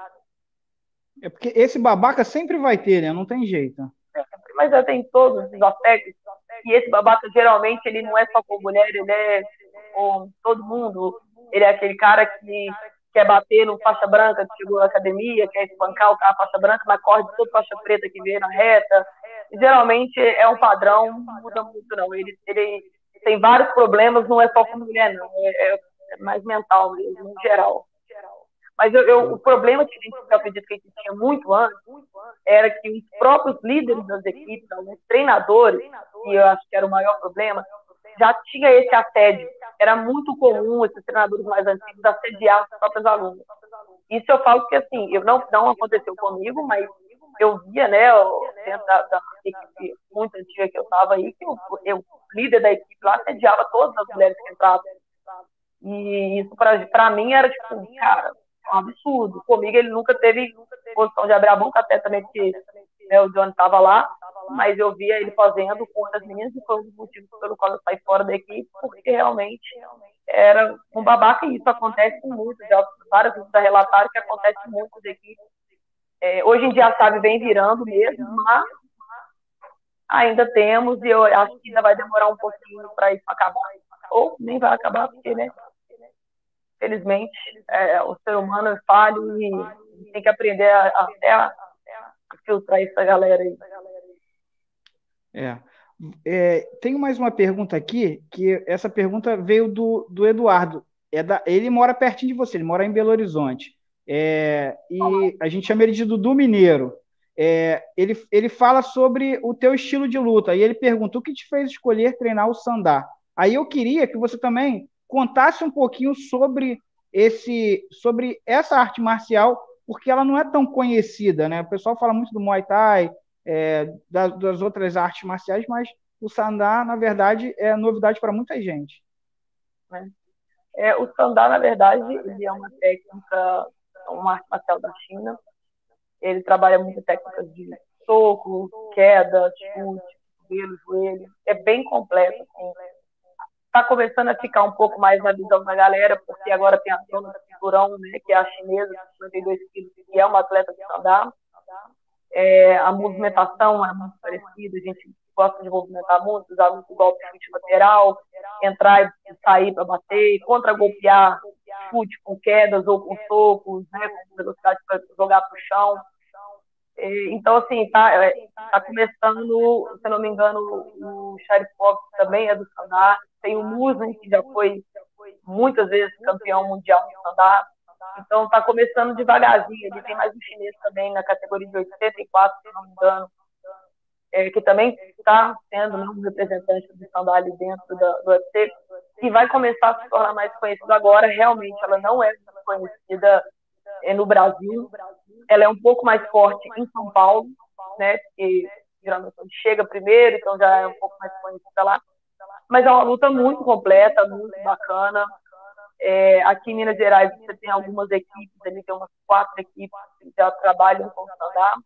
É porque esse babaca sempre vai ter, né? Não tem jeito. Mas já tem todos os aspectos. E esse babaca, geralmente, ele não é só com mulher, ele é com todo mundo. Ele é aquele cara que quer bater no faixa branca que chegou na academia, quer espancar o cara faixa branca, mas corre de todo faixa preta que vê na reta. E, geralmente, é um padrão, não muda muito, não. Ele, ele tem vários problemas, não é só com mulher, não. É, é mais mental mesmo, em geral. Mas eu, eu, o problema que a gente, eu acredito que a gente tinha muito antes, era que os próprios líderes das equipes, os treinadores, e eu acho que era o maior problema, já tinha esse assédio. Era muito comum esses treinadores mais antigos assediar os próprios alunos. Isso eu falo que, assim, eu não, não aconteceu comigo, mas eu via, né, dentro da, da equipe muito antiga que eu estava aí, que eu, eu, o líder da equipe lá assediava todas as mulheres que entravam. E isso, para mim, era tipo, cara, um absurdo. Comigo ele nunca teve posição de abrir a boca, até também porque, né, o Johnny estava lá, mas eu via ele fazendo com outras meninas, e foi um dos motivos pelo qual eu saí fora da equipe, porque realmente era um babaca, e isso acontece muito. Já várias vezes já relataram que acontece muito nas equipes. É, hoje em dia a chave vem virando mesmo, mas ainda temos, e eu acho que ainda vai demorar um pouquinho para isso acabar. Ou nem vai acabar, porque, né, felizmente, é, o ser humano é falho e tem que aprender a, até a, a filtrar essa galera aí. É. É, tenho mais uma pergunta aqui, que essa pergunta veio do, do Eduardo. É da, ele mora pertinho de você, ele mora em Belo Horizonte. É, e a gente chama ele de Dudu Mineiro. É, ele, ele fala sobre o teu estilo de luta, e ele pergunta: o que te fez escolher treinar o Sandá? Aí eu queria que você também contasse um pouquinho sobre, esse, sobre essa arte marcial, porque ela não é tão conhecida, né? O pessoal fala muito do Muay Thai, é, das, das outras artes marciais, mas o Sandá, na verdade, é novidade para muita gente. É, o Sandá, na verdade, ele é uma técnica, uma arte marcial da China. Ele trabalha muito técnicas de soco, queda, chute, cotovelo, joelho. É bem completo, assim. Está começando a ficar um pouco mais na visão da galera, porque agora tem a dona do cinturão, né, que é a chinesa, de cinquenta e dois quilos, que é uma atleta de stand-up. É, a movimentação é muito parecida, a gente gosta de movimentar muito, usar muito golpe de chute lateral, entrar e sair para bater, contra-golpear, chute com quedas ou com socos, né, com velocidade para jogar para o chão. Então, assim, tá, tá começando, se não me engano, o Sharipov também é do stand-up, tem o Musin, que já foi muitas vezes campeão mundial no stand-up. Então, tá começando devagarzinho. Ele tem mais um chinês também na categoria de oitenta e quatro, se não me engano, é, que também está sendo, né, um representante do stand-up ali dentro da, do U F C, e vai começar a se tornar mais conhecida agora. Realmente, ela não é conhecida é, no Brasil. Ela é um pouco mais forte em São Paulo, né? Porque geralmente chega primeiro, então já é um pouco mais conhecida lá. Mas é uma luta muito completa, muito bacana. É, aqui em Minas Gerais você tem algumas equipes, ali tem umas quatro equipes que já trabalham com stand-up.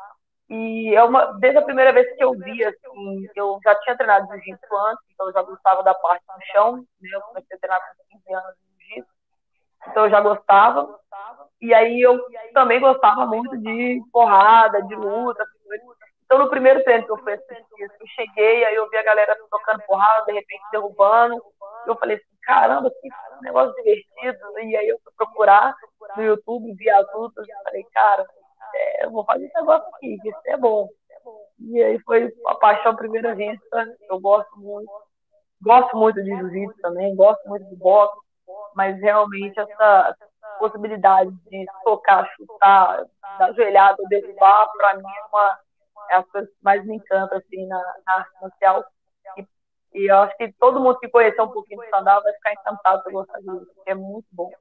E é uma, desde a primeira vez que eu vi, assim, eu já tinha treinado jiu-jitsu antes, então eu já gostava da parte do chão, né? Eu comecei a treinar com quinze anos de jiu-jitsu, então eu já gostava. E aí eu também gostava muito de porrada, de luta. Então no primeiro treino que eu fui assistir, eu cheguei, aí eu vi a galera tocando porrada, de repente derrubando. Eu falei assim, caramba, que negócio divertido. E aí eu fui procurar no YouTube, vi as lutas, e falei, cara, é, eu vou fazer esse negócio aqui, que isso é bom. E aí foi a paixão à primeira vista. Eu gosto muito. Gosto muito de jiu-jitsu também, gosto muito de boxe, mas realmente essa possibilidade de tocar, chutar, dar joelhada, derrubar, para mim é uma é a coisa que mais me encanta assim, na, na arte marcial. E, e eu acho que todo mundo que conhecer um pouquinho de stand-up vai ficar encantado por gostar disso, porque é muito bom.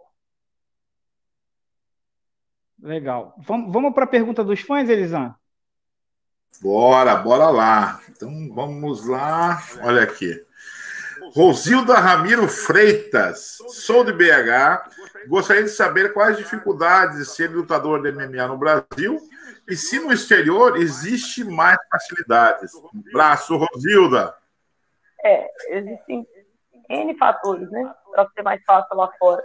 Legal. Vamos, vamos para a pergunta dos fãs, Elisan? Bora, bora lá. Então vamos lá. Olha aqui. Rosilda Ramiro Freitas, sou de B H, gostaria de saber quais dificuldades de ser lutador de M M A no Brasil e se no exterior existe mais facilidades. Um abraço, Rosilda. É, existem N fatores, né, para ser mais fácil lá fora.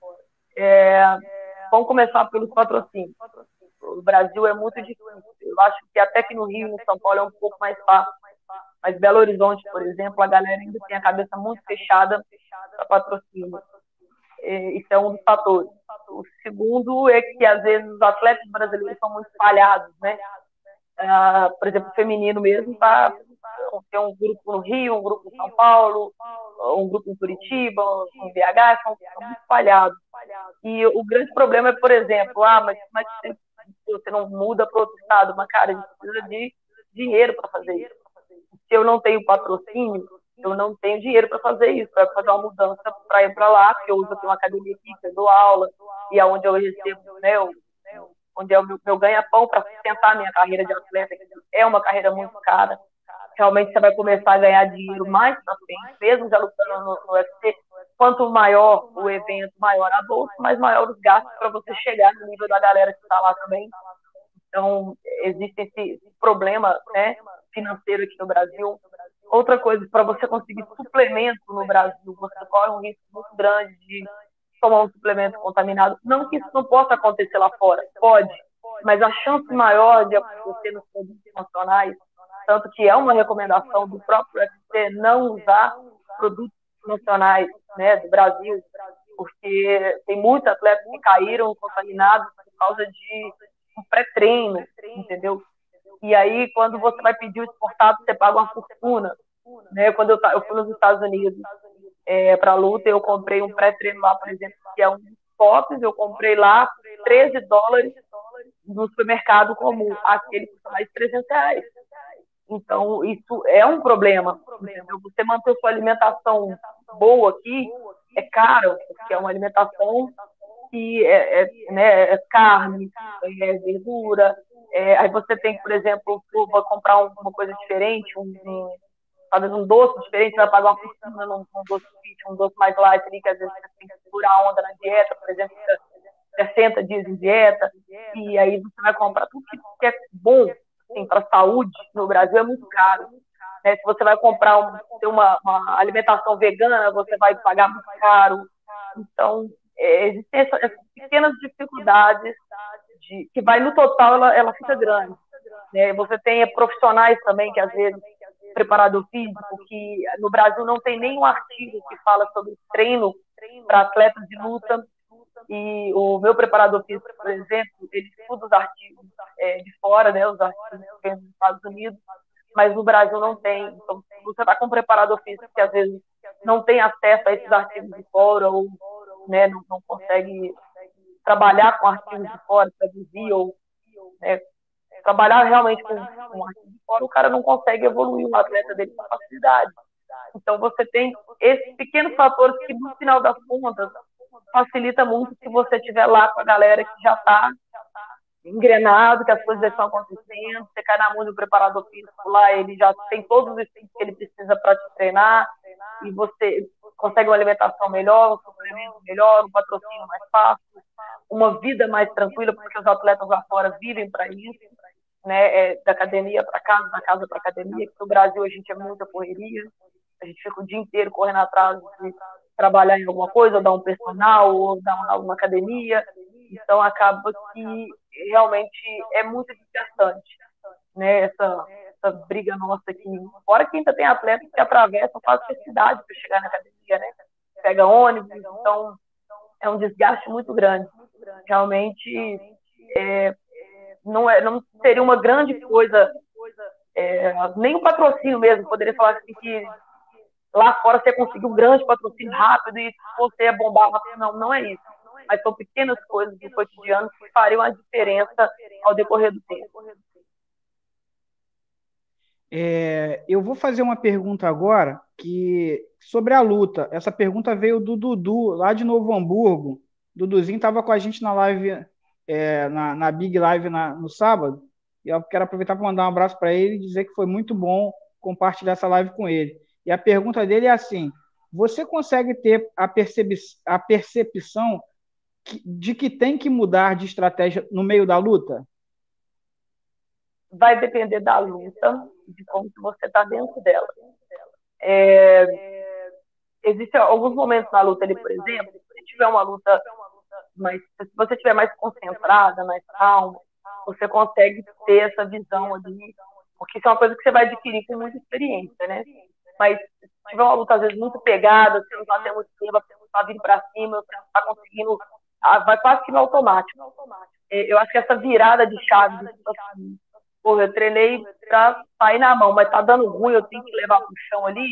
É, vamos começar pelos patrocínios. O Brasil é muito difícil. Eu acho que até que no Rio e em São Paulo é um pouco mais fácil. Mas Belo Horizonte, por exemplo, a galera ainda tem a cabeça muito fechada para patrocínio. Isso é um dos fatores. O segundo é que, às vezes, os atletas brasileiros são muito espalhados, né? Ah, por exemplo, o feminino mesmo tá, tem um grupo no Rio, um grupo em São Paulo, um grupo em Curitiba, um B H, são, são muito espalhados. E o grande problema é, por exemplo, ah, mas, mas você não muda para outro estado, mas, cara, a gente precisa de dinheiro para fazer isso. Se eu não tenho patrocínio, eu não tenho dinheiro para fazer isso, para fazer uma mudança para ir para lá, porque eu uso aqui uma academia aqui, que eu dou aula, e é onde eu recebo, né, eu, onde é o meu, meu ganha-pão para sustentar a minha carreira de atleta, que é uma carreira muito cara. Realmente você vai começar a ganhar dinheiro mais para frente, mesmo já lutando no, no U F C. Quanto maior o evento, maior a bolsa, mais maior os gastos para você chegar no nível da galera que está lá também. Então, existe esse, esse problema, né, financeiro aqui no Brasil. Outra coisa, para você conseguir suplemento no Brasil, você corre um risco muito grande de tomar um suplemento contaminado. Não que isso não possa acontecer lá fora, pode, mas a chance maior de acontecer nos produtos nacionais, tanto que é uma recomendação do próprio U F C não usar produtos nacionais, né, do Brasil, porque tem muitos atletas que caíram contaminados por causa de um pré-treino, entendeu? E aí, quando você vai pedir o exportado, você paga uma fortuna. Né? Quando eu, eu fui nos Estados Unidos é, para a luta, eu comprei um pré-treino lá, por exemplo, que é um dos tops, eu comprei lá treze dólares no supermercado comum. Aquele custa mais de trezentos reais. Então, isso é um problema. Entendeu? Você manter sua alimentação boa aqui é caro, porque é uma alimentação que é, é, né, é carne, é verdura. É, aí você tem, por exemplo, vai comprar uma coisa diferente, um, um, talvez um doce diferente, vai pagar uma fortuna num, num doce fit, um doce mais light ali, que às vezes você tem que segurar a onda na dieta, por exemplo, sessenta dias em dieta, e aí você vai comprar tudo que é bom assim, para a saúde no Brasil é muito caro. Né? Se você vai comprar um, uma, uma alimentação vegana, você vai pagar muito caro. Então, é, existem essas, essas pequenas dificuldades de, que vai no total, ela, ela fica grande. Né? Você tem profissionais também que às vezes preparador físico, que no Brasil não tem nenhum artigo que fala sobre treino para atletas de luta, e o meu preparador físico, por exemplo, ele estuda os artigos é, de fora, né, os artigos que vêm dos Estados Unidos, mas no Brasil não tem. Então, se você está com um preparador físico que às vezes não tem acesso a esses artigos de fora, ou né, não, não consegue trabalhar com artigos de fora, traduzir, ou né, trabalhar realmente com, com artigos de fora, o cara não consegue evoluir o atleta dele com facilidade. Então, você tem esses pequenos fatores que, no final das contas, facilita muito se você estiver lá com a galera que já está engrenado, que as coisas já estão acontecendo, você cai na mão do preparador físico lá, ele já tem todos os itens que ele precisa para te treinar, e você consegue uma alimentação melhor, um suplemento melhor, um patrocínio mais fácil, uma vida mais tranquila, porque os atletas lá fora vivem para isso, né, é, da academia para casa, da casa para academia, que no Brasil a gente é muita correria, a gente fica o dia inteiro correndo atrás de trabalhar em alguma coisa, ou dar um personal, ou dar uma, uma academia, então acaba que realmente é muito desgastante, né, essa, essa briga nossa aqui, fora que ainda tem atletas que atravessam quase a cidade para chegar na academia, né, pega ônibus, então é um desgaste muito grande, realmente é, não, é, não seria uma grande coisa, é, nem um patrocínio mesmo, poderia falar assim que lá fora você conseguiu um grande patrocínio rápido e você é bombar rápido. Não, não é isso. Mas são pequenas coisas do cotidiano que fariam a diferença ao decorrer do tempo. É, eu vou fazer uma pergunta agora que, sobre a luta. Essa pergunta veio do Dudu, lá de Novo Hamburgo. Duduzinho estava com a gente na live, é, na, na Big Live na, no sábado. E eu quero aproveitar para mandar um abraço para ele e dizer que foi muito bom compartilhar essa live com ele. E a pergunta dele é assim: você consegue ter a, percep a percepção que, de que tem que mudar de estratégia no meio da luta? Vai depender da luta, de como que você está dentro dela. É, existem alguns momentos na luta ali, por exemplo, se tiver uma luta, mais, se você estiver mais concentrada, mais calma, você consegue ter essa visão ali, porque isso é uma coisa que você vai adquirir com muita experiência, né? Mas se tiver uma luta, às vezes, muito pegada, você não está tendo tempo, você não está vindo para cima, você não está conseguindo, vai quase que no automático. Eu acho que essa virada de chave, tipo assim, pô, eu treinei para sair na mão, mas tá dando ruim, eu tenho que levar pro chão ali,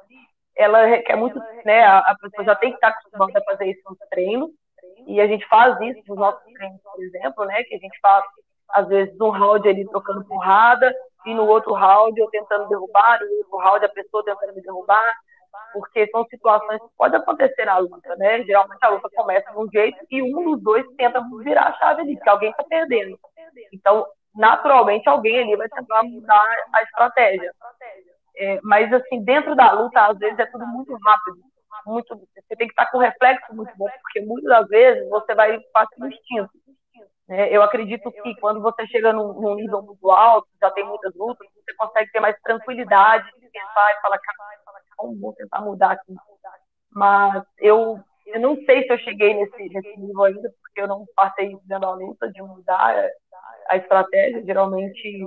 ela requer muito, né, a, a pessoa já tem que estar acostumada a fazer isso no treino, e a gente faz isso nos nossos treinos, por exemplo, né, que a gente faz, às vezes, um round ali trocando porrada, e no outro round eu tentando derrubar, no outro round a pessoa tentando me derrubar, porque são situações que podem acontecer na luta, né? Geralmente a luta começa de um jeito e um dos dois tenta virar a chave ali, porque alguém está perdendo. Então, naturalmente, alguém ali vai tentar mudar a estratégia. É, mas, assim, dentro da luta, às vezes é tudo muito rápido. Muito, você tem que estar com reflexo muito bom, porque muitas das vezes você vai passar no instinto. Eu acredito que quando você chega num, num nível muito alto, já tem muitas lutas, você consegue ter mais tranquilidade de pensar e falar, cara, como vou tentar mudar aqui. Mas eu, eu não sei se eu cheguei nesse, nesse nível ainda, porque eu não passei dentro da luta de mudar a estratégia. Geralmente,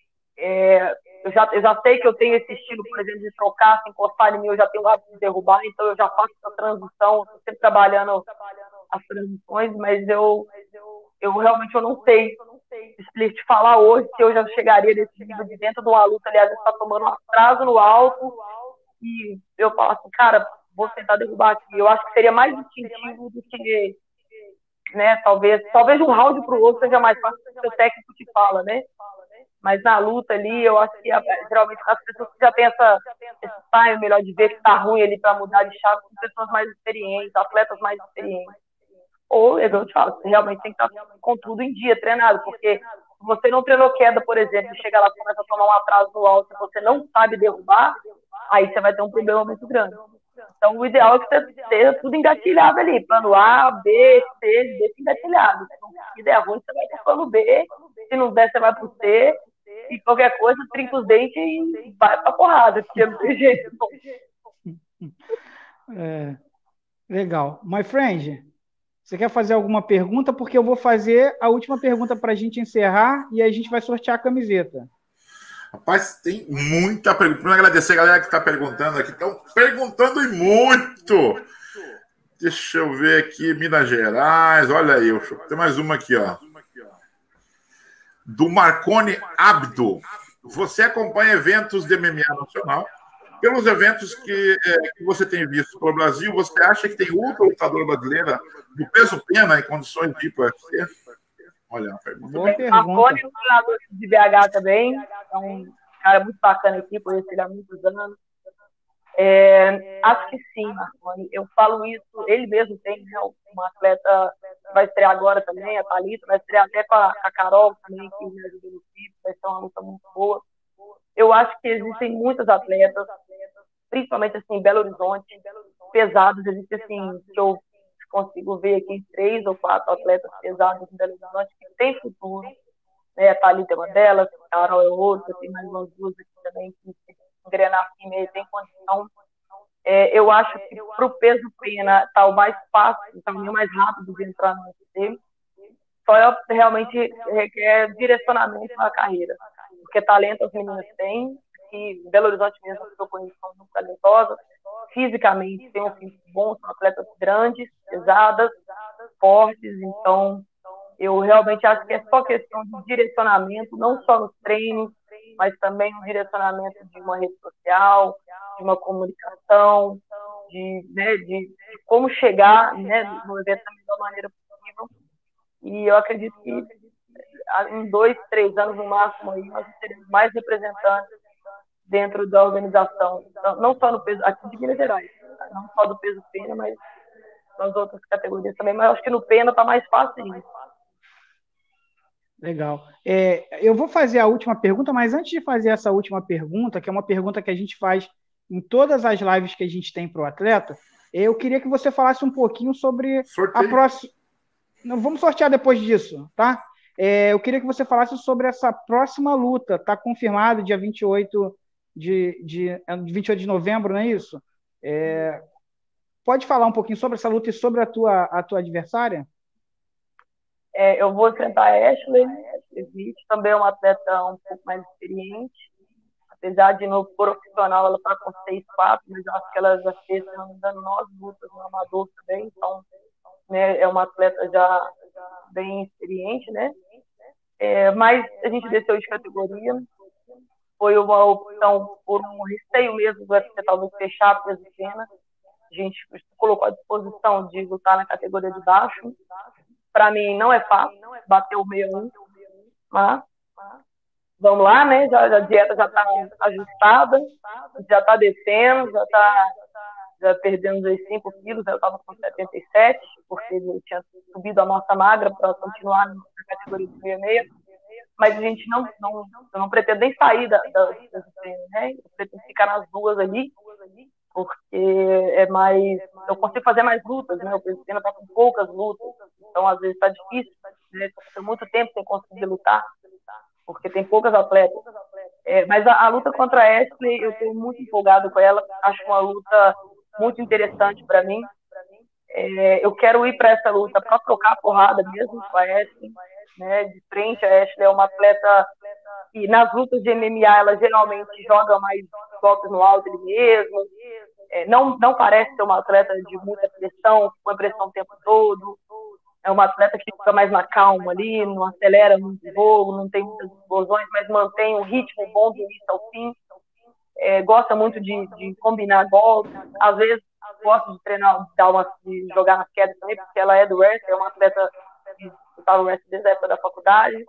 é, eu, já, eu já sei que eu tenho esse estilo, por exemplo, de trocar, se encostar em mim, eu já tenho o hábito de derrubar, então eu já faço essa transição, estou sempre trabalhando as transições, mas eu... eu realmente eu não sei te falar hoje se eu já chegaria nesse nível de dentro de uma luta, aliás, está tomando um atraso no alto e eu falo assim, cara, vou tentar derrubar aqui. Eu acho que seria mais instintivo do que, né, talvez, talvez um round para o outro seja mais fácil do que o técnico te fala, né? Mas na luta ali, eu acho que geralmente as pessoas que já têm essa, esse time melhor de ver que está ruim ali para mudar de chave, são pessoas mais experientes, atletas mais experientes. Ou, eu te falo, você realmente tem que estar com tudo em dia, treinado, porque se você não treinou queda, por exemplo, chega lá e começa a tomar um atraso no alto e você não sabe derrubar, aí você vai ter um problema muito grande. Então, o ideal é que você tenha tudo engatilhado ali. Plano A, B, C, D engatilhado. Se der ruim, você vai pro plano B. Se não der, você vai pro C. E qualquer coisa, trinca os dentes e vai pra porrada. Porque não tem jeito. É, legal. My friend, você quer fazer alguma pergunta? Porque eu vou fazer a última pergunta para a gente encerrar e a gente vai sortear a camiseta. Rapaz, tem muita pergunta. Primeiro, agradecer a galera que está perguntando aqui. Estão perguntando e muito. Deixa eu ver aqui. Minas Gerais. Olha aí. Tem mais uma aqui, ó. Do Marcone Abdo. Você acompanha eventos de M M A nacional? Pelos eventos que, é, que você tem visto pelo Brasil, você acha que tem outra lutadora brasileira do peso pena em condições de ir para o U F C? Olha, uma pergunta. Boa pergunta. Marconi é um treinador de B H também. É um cara muito bacana aqui, conheço ele há muitos anos. É, acho que sim, Marconi. Eu falo isso, ele mesmo tem, né, uma atleta que vai estrear agora também, a Thalita, vai estrear até com a, a Carol também, que me ajudou no FIFA, vai ser uma luta muito boa. Eu acho que existem muitas atletas, principalmente assim, em Belo Horizonte, pesados. Existe assim, que eu consigo ver aqui três ou quatro atletas pesados em Belo Horizonte que tem futuro. Né? A Thalita é uma delas, a Carol é outra, tem mais umas duas aqui também que se engrenar assim meio tem condição. É, eu acho que para o peso pena tá o mais fácil, o caminho mais rápido de entrar no U F C. Só realmente requer direcionamento na carreira. Porque talento as meninas têm, e Belo Horizonte mesmo que eu conheço são muito talentosas, fisicamente tem um físico bom, são atletas grandes, pesadas, fortes, então eu realmente acho que é só questão de direcionamento, não só nos treinos, mas também no direcionamento de uma rede social, de uma comunicação, de, né, de, de como chegar, né, no evento da melhor maneira possível. E eu acredito que em dois, três anos no máximo aí nós teremos mais representantes dentro da organização, não só no peso, aqui de Minas Gerais, não só do peso pena, mas nas outras categorias também, mas eu acho que no pena está mais fácil ainda. Legal. É, eu vou fazer a última pergunta, mas antes de fazer essa última pergunta, que é uma pergunta que a gente faz em todas as lives que a gente tem para o atleta, eu queria que você falasse um pouquinho sobre Sorteio. a próxima... Vamos sortear depois disso, tá? É, eu queria que você falasse sobre essa próxima luta. Está confirmado dia vinte e oito de, de, vinte e oito de novembro, não é isso? É, pode falar um pouquinho sobre essa luta e sobre a tua, a tua adversária? É, eu vou enfrentar a Ashley, existe também é uma atleta um pouco mais experiente, apesar de no profissional ela está com seis quatro, mas eu acho que ela já fez, se não me engano, nove lutas no amador também, então, né, é uma atleta já bem experiente, né? É, mas a gente desceu de categoria, foi uma opção por um receio mesmo do U F C talvez fechar a peso pena. A gente colocou à disposição de lutar na categoria de baixo. Para mim não é fácil bater o meio um, mas vamos lá, né? Já, a dieta já está ajustada, já está descendo, já está já perdendo os cinco quilos, eu estava com setenta e sete, porque eu tinha subido a massa magra para continuar na categoria de sessenta e seis, mas a gente não, não, eu não pretendo nem sair da, da, da treino, né? Eu pretendo ficar nas duas ali, porque é mais, eu consigo fazer mais lutas, né? O peso pena está com poucas lutas, então às vezes está difícil, né? Estou muito tempo sem conseguir lutar, porque tem poucas atletas. É, mas a, a luta contra a Ashley, eu estou muito empolgado com ela, acho uma luta muito interessante para mim. É, eu quero ir para essa luta para trocar a porrada mesmo com a Ashley, né? De frente, a Ashley é uma atleta que nas lutas de M M A ela geralmente joga mais golpes no alto ele mesmo. É, não, não parece ser uma atleta de muita pressão, com pressão o tempo todo. É uma atleta que fica mais na calma ali, não acelera muito o jogo, não tem muitas explosões, mas mantém um ritmo bom do início ao fim. É, gosta muito de, de combinar golpes, às vezes gosta de treinar, dar uma, de jogar nas quedas também, porque ela é do wrestling, é uma atleta que estava no wrestling desde a época da faculdade,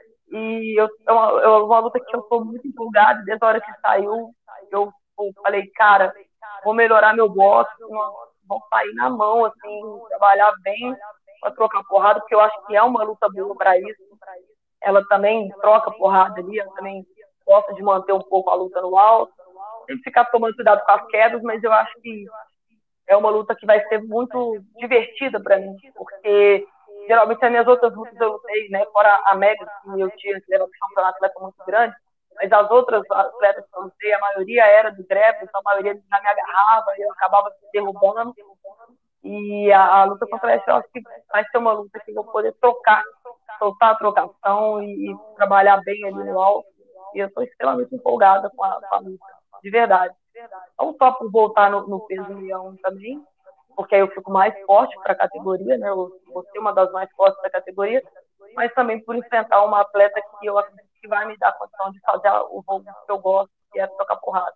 e eu, é uma, é uma luta que eu estou muito empolgada, desde a hora que saiu, eu, eu falei, cara, vou melhorar meu boxe, vou sair na mão, assim, trabalhar bem para trocar porrada, porque eu acho que é uma luta boa para isso. Ela também troca porrada ali, ela também gosta de manter um pouco a luta no alto, tem que ficar tomando cuidado com as quedas, mas eu acho que é uma luta que vai ser muito divertida para mim, porque geralmente as minhas outras lutas eu lutei, né, fora a Mega, que eu tinha que levar para o campeonato atleta muito grande, mas as outras atletas que eu lutei, a maioria era do grappling, então a maioria já me agarrava e eu acabava se derrubando. E a, a luta contra a Leste, eu acho que vai ser uma luta que eu vou poder trocar, soltar a trocação e, e trabalhar bem ali no alto. E eu estou extremamente empolgada com a, com a luta, de verdade. Não só por voltar no, no peso leão também, porque aí eu fico mais forte para a categoria, né? Eu vou ser uma das mais fortes da categoria, mas também por enfrentar uma atleta que eu acredito que vai me dar a condição de fazer o jogo que eu gosto, que é trocar porrada.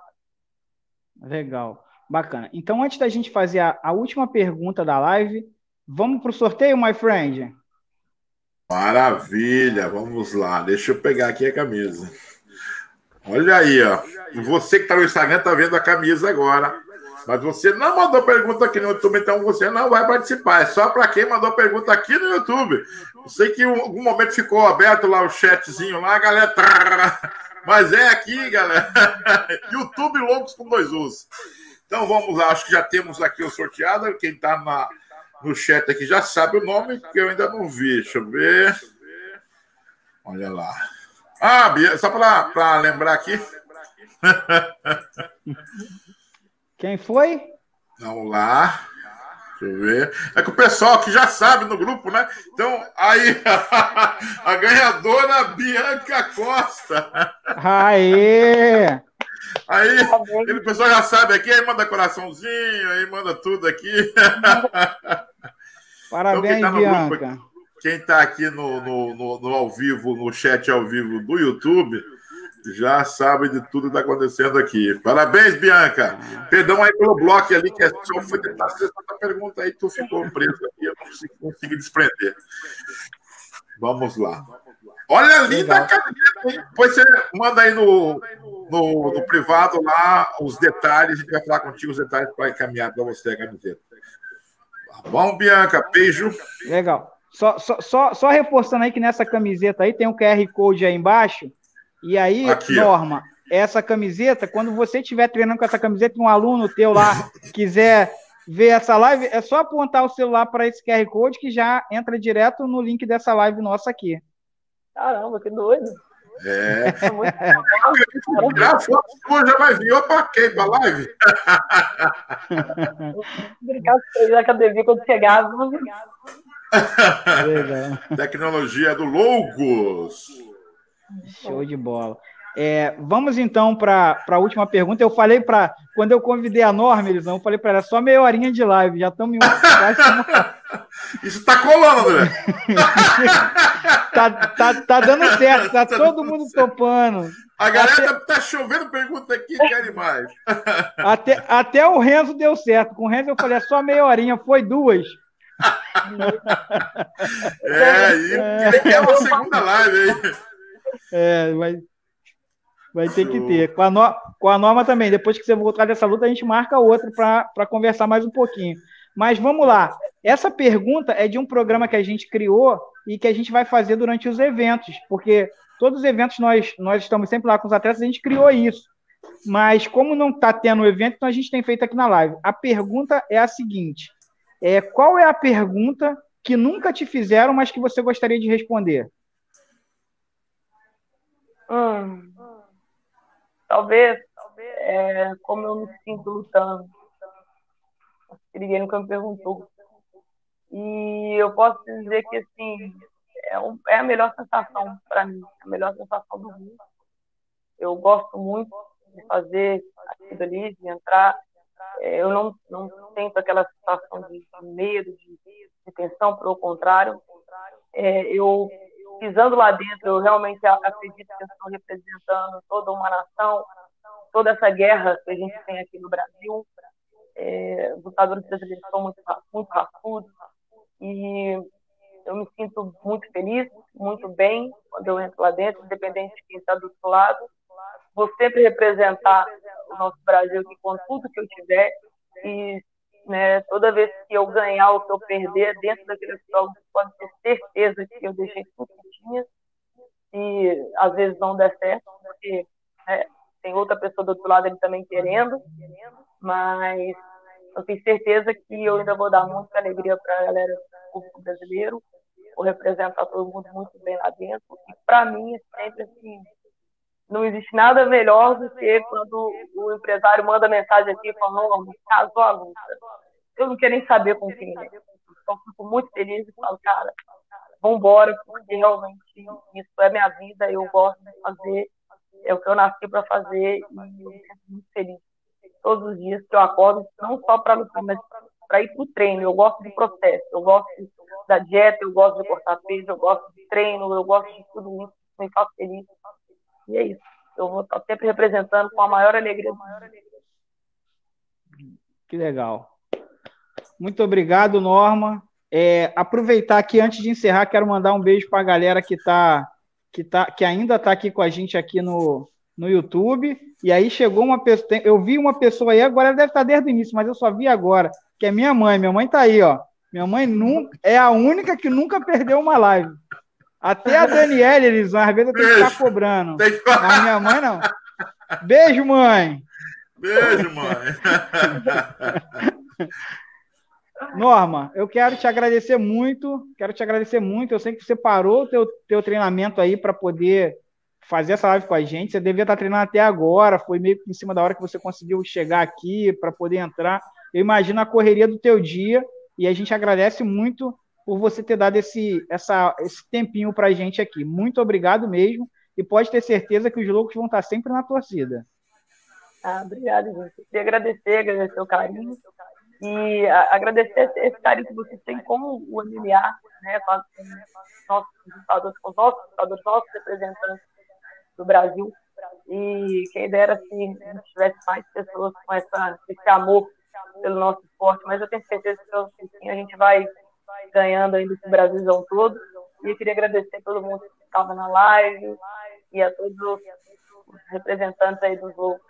Legal, bacana. Então, antes da gente fazer a, a última pergunta da live, vamos para o sorteio, my friend? Maravilha, vamos lá. Deixa eu pegar aqui a camisa. Olha aí, ó. E você que está no Instagram está vendo a camisa agora. Mas você não mandou pergunta aqui no YouTube, então você não vai participar. É só para quem mandou pergunta aqui no YouTube. Eu sei que em algum momento ficou aberto lá o chatzinho lá, galera. Mas é aqui, galera. YouTube Loucos com dois U's. Então vamos lá, acho que já temos aqui o sorteado. Quem está na, no chat aqui já sabe o nome, que eu ainda não vi. Deixa eu ver. Olha lá. Ah, Bia, só para lembrar aqui. Quem foi? Vamos lá. Deixa eu ver. É que o pessoal aqui já sabe no grupo, né? Então, aí, a ganhadora Bianca Costa. Aê! Aí, o pessoal já sabe aqui, aí manda coraçãozinho, aí manda tudo aqui. Parabéns, então, quem tá no Bianca. grupo, quem está aqui no, no, no, no ao vivo, no chat ao vivo do YouTube, já sabe de tudo que está acontecendo aqui. Parabéns, Bianca. Perdão aí pelo bloco ali, que só foi tentar fazer essa pergunta aí, tu ficou preso aqui, eu não consegui, consegui desprender. Vamos lá. Olha a linda camisa, hein? Depois você manda aí no, no, no privado lá os detalhes, a gente vai falar contigo os detalhes para encaminhar para você a camiseta. Tá bom, Bianca? Beijo. Legal. Só, só, só, só reforçando aí que nessa camiseta aí tem um Q R Code aí embaixo. E aí, aqui, Norma, ó. Essa camiseta, quando você estiver treinando com essa camiseta, um aluno teu lá quiser ver essa live, é só apontar o celular para esse Q R Code que já entra direto no link dessa live nossa aqui. Caramba, que doido. É. é muito legal. A já vai vir. Opa, queima a live. Brincar com já que eu devia quando chegava. Tecnologia do Loucos. Show de bola. É, vamos então para a última pergunta. Eu falei para. Quando eu convidei a Norma, eles não, eu falei para ela, só meia horinha de live, já estamos em uma. Isso está colando, André. tá, tá, tá dando certo, tá todo mundo topando. A galera até... tá chovendo pergunta aqui, querem mais. Até, até o Renzo deu certo. Com o Renzo eu falei, é só meia horinha, foi duas. É, e ele quer uma segunda live aí. É, vai, vai ter que ter. Com a, no, com a Norma também. Depois que você voltar dessa luta, a gente marca outra para conversar mais um pouquinho. Mas vamos lá. Essa pergunta é de um programa que a gente criou e que a gente vai fazer durante os eventos, porque todos os eventos nós, nós estamos sempre lá com os atletas, a gente criou isso. Mas como não está tendo o evento, então a gente tem feito aqui na live. A pergunta é a seguinte. É, qual é a pergunta que nunca te fizeram, mas que você gostaria de responder? Hum, talvez, é, como eu me sinto lutando. Ninguém nunca me perguntou. E eu posso dizer que, assim, é, um, é a melhor sensação para mim, a melhor sensação do mundo. Eu gosto muito de fazer aquilo ali, de entrar. É, eu não, não sinto aquela sensação de, de medo, de, de tensão, pelo contrário. É, eu, pisando lá dentro, eu realmente acredito que eu estou representando toda uma nação, toda essa guerra que a gente tem aqui no Brasil. É, os lutadores brasileiros são muito, muito raçudos e eu me sinto muito feliz, muito bem quando eu entro lá dentro, independente de quem está do outro lado. Vou sempre representar o nosso Brasil aqui com tudo que eu tiver e, né, toda vez que eu ganhar ou que eu perder dentro daqueles jogos, pode ter certeza que eu deixei tudo que tinha e às vezes não der certo, porque, né, tem outra pessoa do outro lado ele também querendo, mas Eu tenho certeza que eu ainda vou dar muita alegria para a galera do público brasileiro, vou representar todo mundo muito bem lá dentro. E para mim, é sempre assim, não existe nada melhor do que quando o empresário manda mensagem aqui falando, casou a luta. Eu não quero nem saber com quem é. Então, fico muito feliz e falo, cara, vambora, porque realmente isso é minha vida, eu gosto de fazer, é o que eu nasci para fazer, e eu fico muito feliz todos os dias que eu acordo, não só para lutar, mas para ir para o treino. Eu gosto do processo, eu gosto da dieta, eu gosto de cortar peso, eu gosto de treino, eu gosto de tudo isso, me faz feliz. E é isso. Eu vou estar sempre representando com a maior alegria. Que legal. Muito obrigado, Norma. É, aproveitar aqui, antes de encerrar, quero mandar um beijo para a galera que, tá, que, tá, que ainda está aqui com a gente aqui no, no YouTube. E aí chegou uma pessoa, eu vi uma pessoa aí, agora ela deve estar desde o início, mas eu só vi agora, que é minha mãe. Minha mãe está aí, ó. Minha mãe nunca, é a única que nunca perdeu uma live. Até a Daniela, eles às vezes eu tenho que ficar cobrando. Mas minha mãe não. Beijo, mãe. Beijo, mãe. Norma, eu quero te agradecer muito, quero te agradecer muito. Eu sei que você parou o teu, teu treinamento aí para poder fazer essa live com a gente. Você devia estar treinando até agora, foi meio que em cima da hora que você conseguiu chegar aqui para poder entrar. Eu imagino a correria do teu dia e a gente agradece muito por você ter dado esse, essa, esse tempinho para a gente aqui. Muito obrigado mesmo e pode ter certeza que os loucos vão estar sempre na torcida. Ah, obrigada, gente. Eu queria agradecer, agradecer o carinho. E a, agradecer esse carinho que vocês têm com o M M A, né, com os nossos lutadores, com os nossos lutadores, nossos representantes do Brasil. E quem dera se a gente tivesse mais pessoas com essa, esse amor pelo nosso esporte, mas eu tenho certeza que assim, a gente vai ganhando ainda esse Brasilzão todo. E eu queria agradecer a todo mundo que estava na live e a todos os representantes aí dos loucos.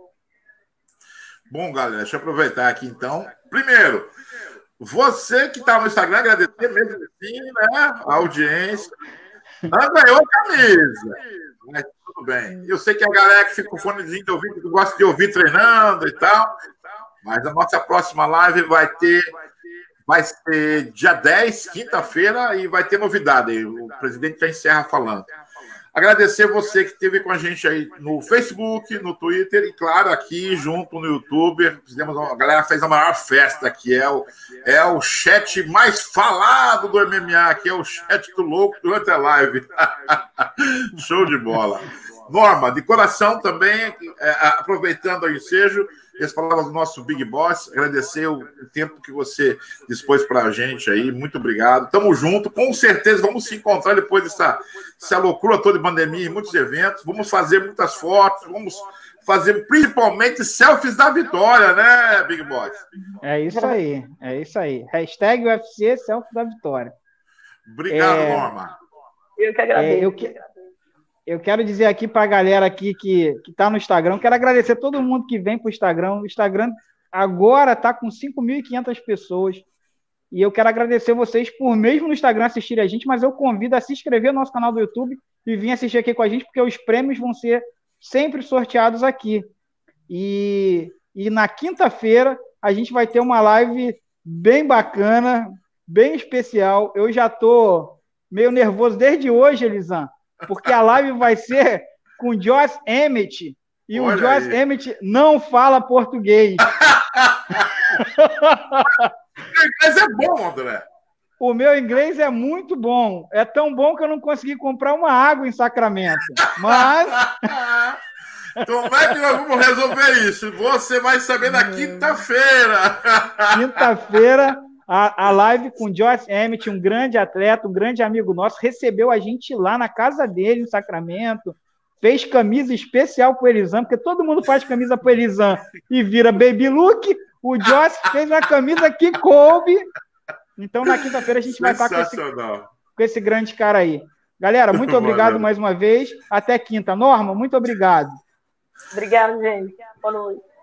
Bom, galera, deixa eu aproveitar aqui, então. Primeiro, você que está no Instagram, agradecer mesmo assim, né? A audiência. Não ganhou a camisa. Mas tudo bem. Eu sei que a galera que fica com fonezinho de ouvido, que gosta de ouvir treinando e tal. Mas a nossa próxima live vai ter... Vai ser dia dez, quinta-feira, e vai ter novidade aí. O presidente já encerra falando. Agradecer você que esteve com a gente aí no Facebook, no Twitter e, claro, aqui junto no YouTube. Fizemos uma, a galera fez a maior festa, que é o, é o chat mais falado do M M A, que é o chat do louco durante a live. Show de bola. Norma, de coração também, é, aproveitando o ensejo, as palavras do nosso Big Boss, agradecer o, o tempo que você dispôs para a gente aí, muito obrigado. Tamo junto, com certeza vamos se encontrar depois dessa, dessa loucura toda de pandemia em muitos eventos, vamos fazer muitas fotos, vamos fazer principalmente selfies da vitória, né, Big Boss? É isso aí, é isso aí. Hashtag U F C selfie da vitória. Obrigado, é... Norma. Eu que agradeço. É, eu que... Eu quero dizer aqui para a galera aqui que está no Instagram, quero agradecer a todo mundo que vem para o Instagram. O Instagram agora está com cinco mil e quinhentas pessoas. E eu quero agradecer vocês por mesmo no Instagram assistirem a gente, mas eu convido a se inscrever no nosso canal do YouTube e vir assistir aqui com a gente, porque os prêmios vão ser sempre sorteados aqui. E, e na quinta-feira a gente vai ter uma live bem bacana, bem especial. Eu já estou meio nervoso desde hoje, Elisan, porque a live vai ser com o Josh Emmett, e Olha o Josh aí. Emmett não fala português. O inglês é bom, André. O meu inglês é muito bom. É tão bom que eu não consegui comprar uma água em Sacramento. Mas... Como é que nós vamos resolver isso? Você vai saber na quinta-feira. Quinta-feira... A, a live com o Josh Emmett, um grande atleta, um grande amigo nosso, recebeu a gente lá na casa dele, em Sacramento, fez camisa especial para o Elisan, porque todo mundo faz camisa para o Elisan e vira baby look. O Josh fez uma camisa que coube. Então, na quinta-feira, a gente vai estar com esse, com esse grande cara aí. Galera, muito obrigado Valeu. mais uma vez. Até quinta. Norma, muito obrigado. Obrigado, gente. Boa noite.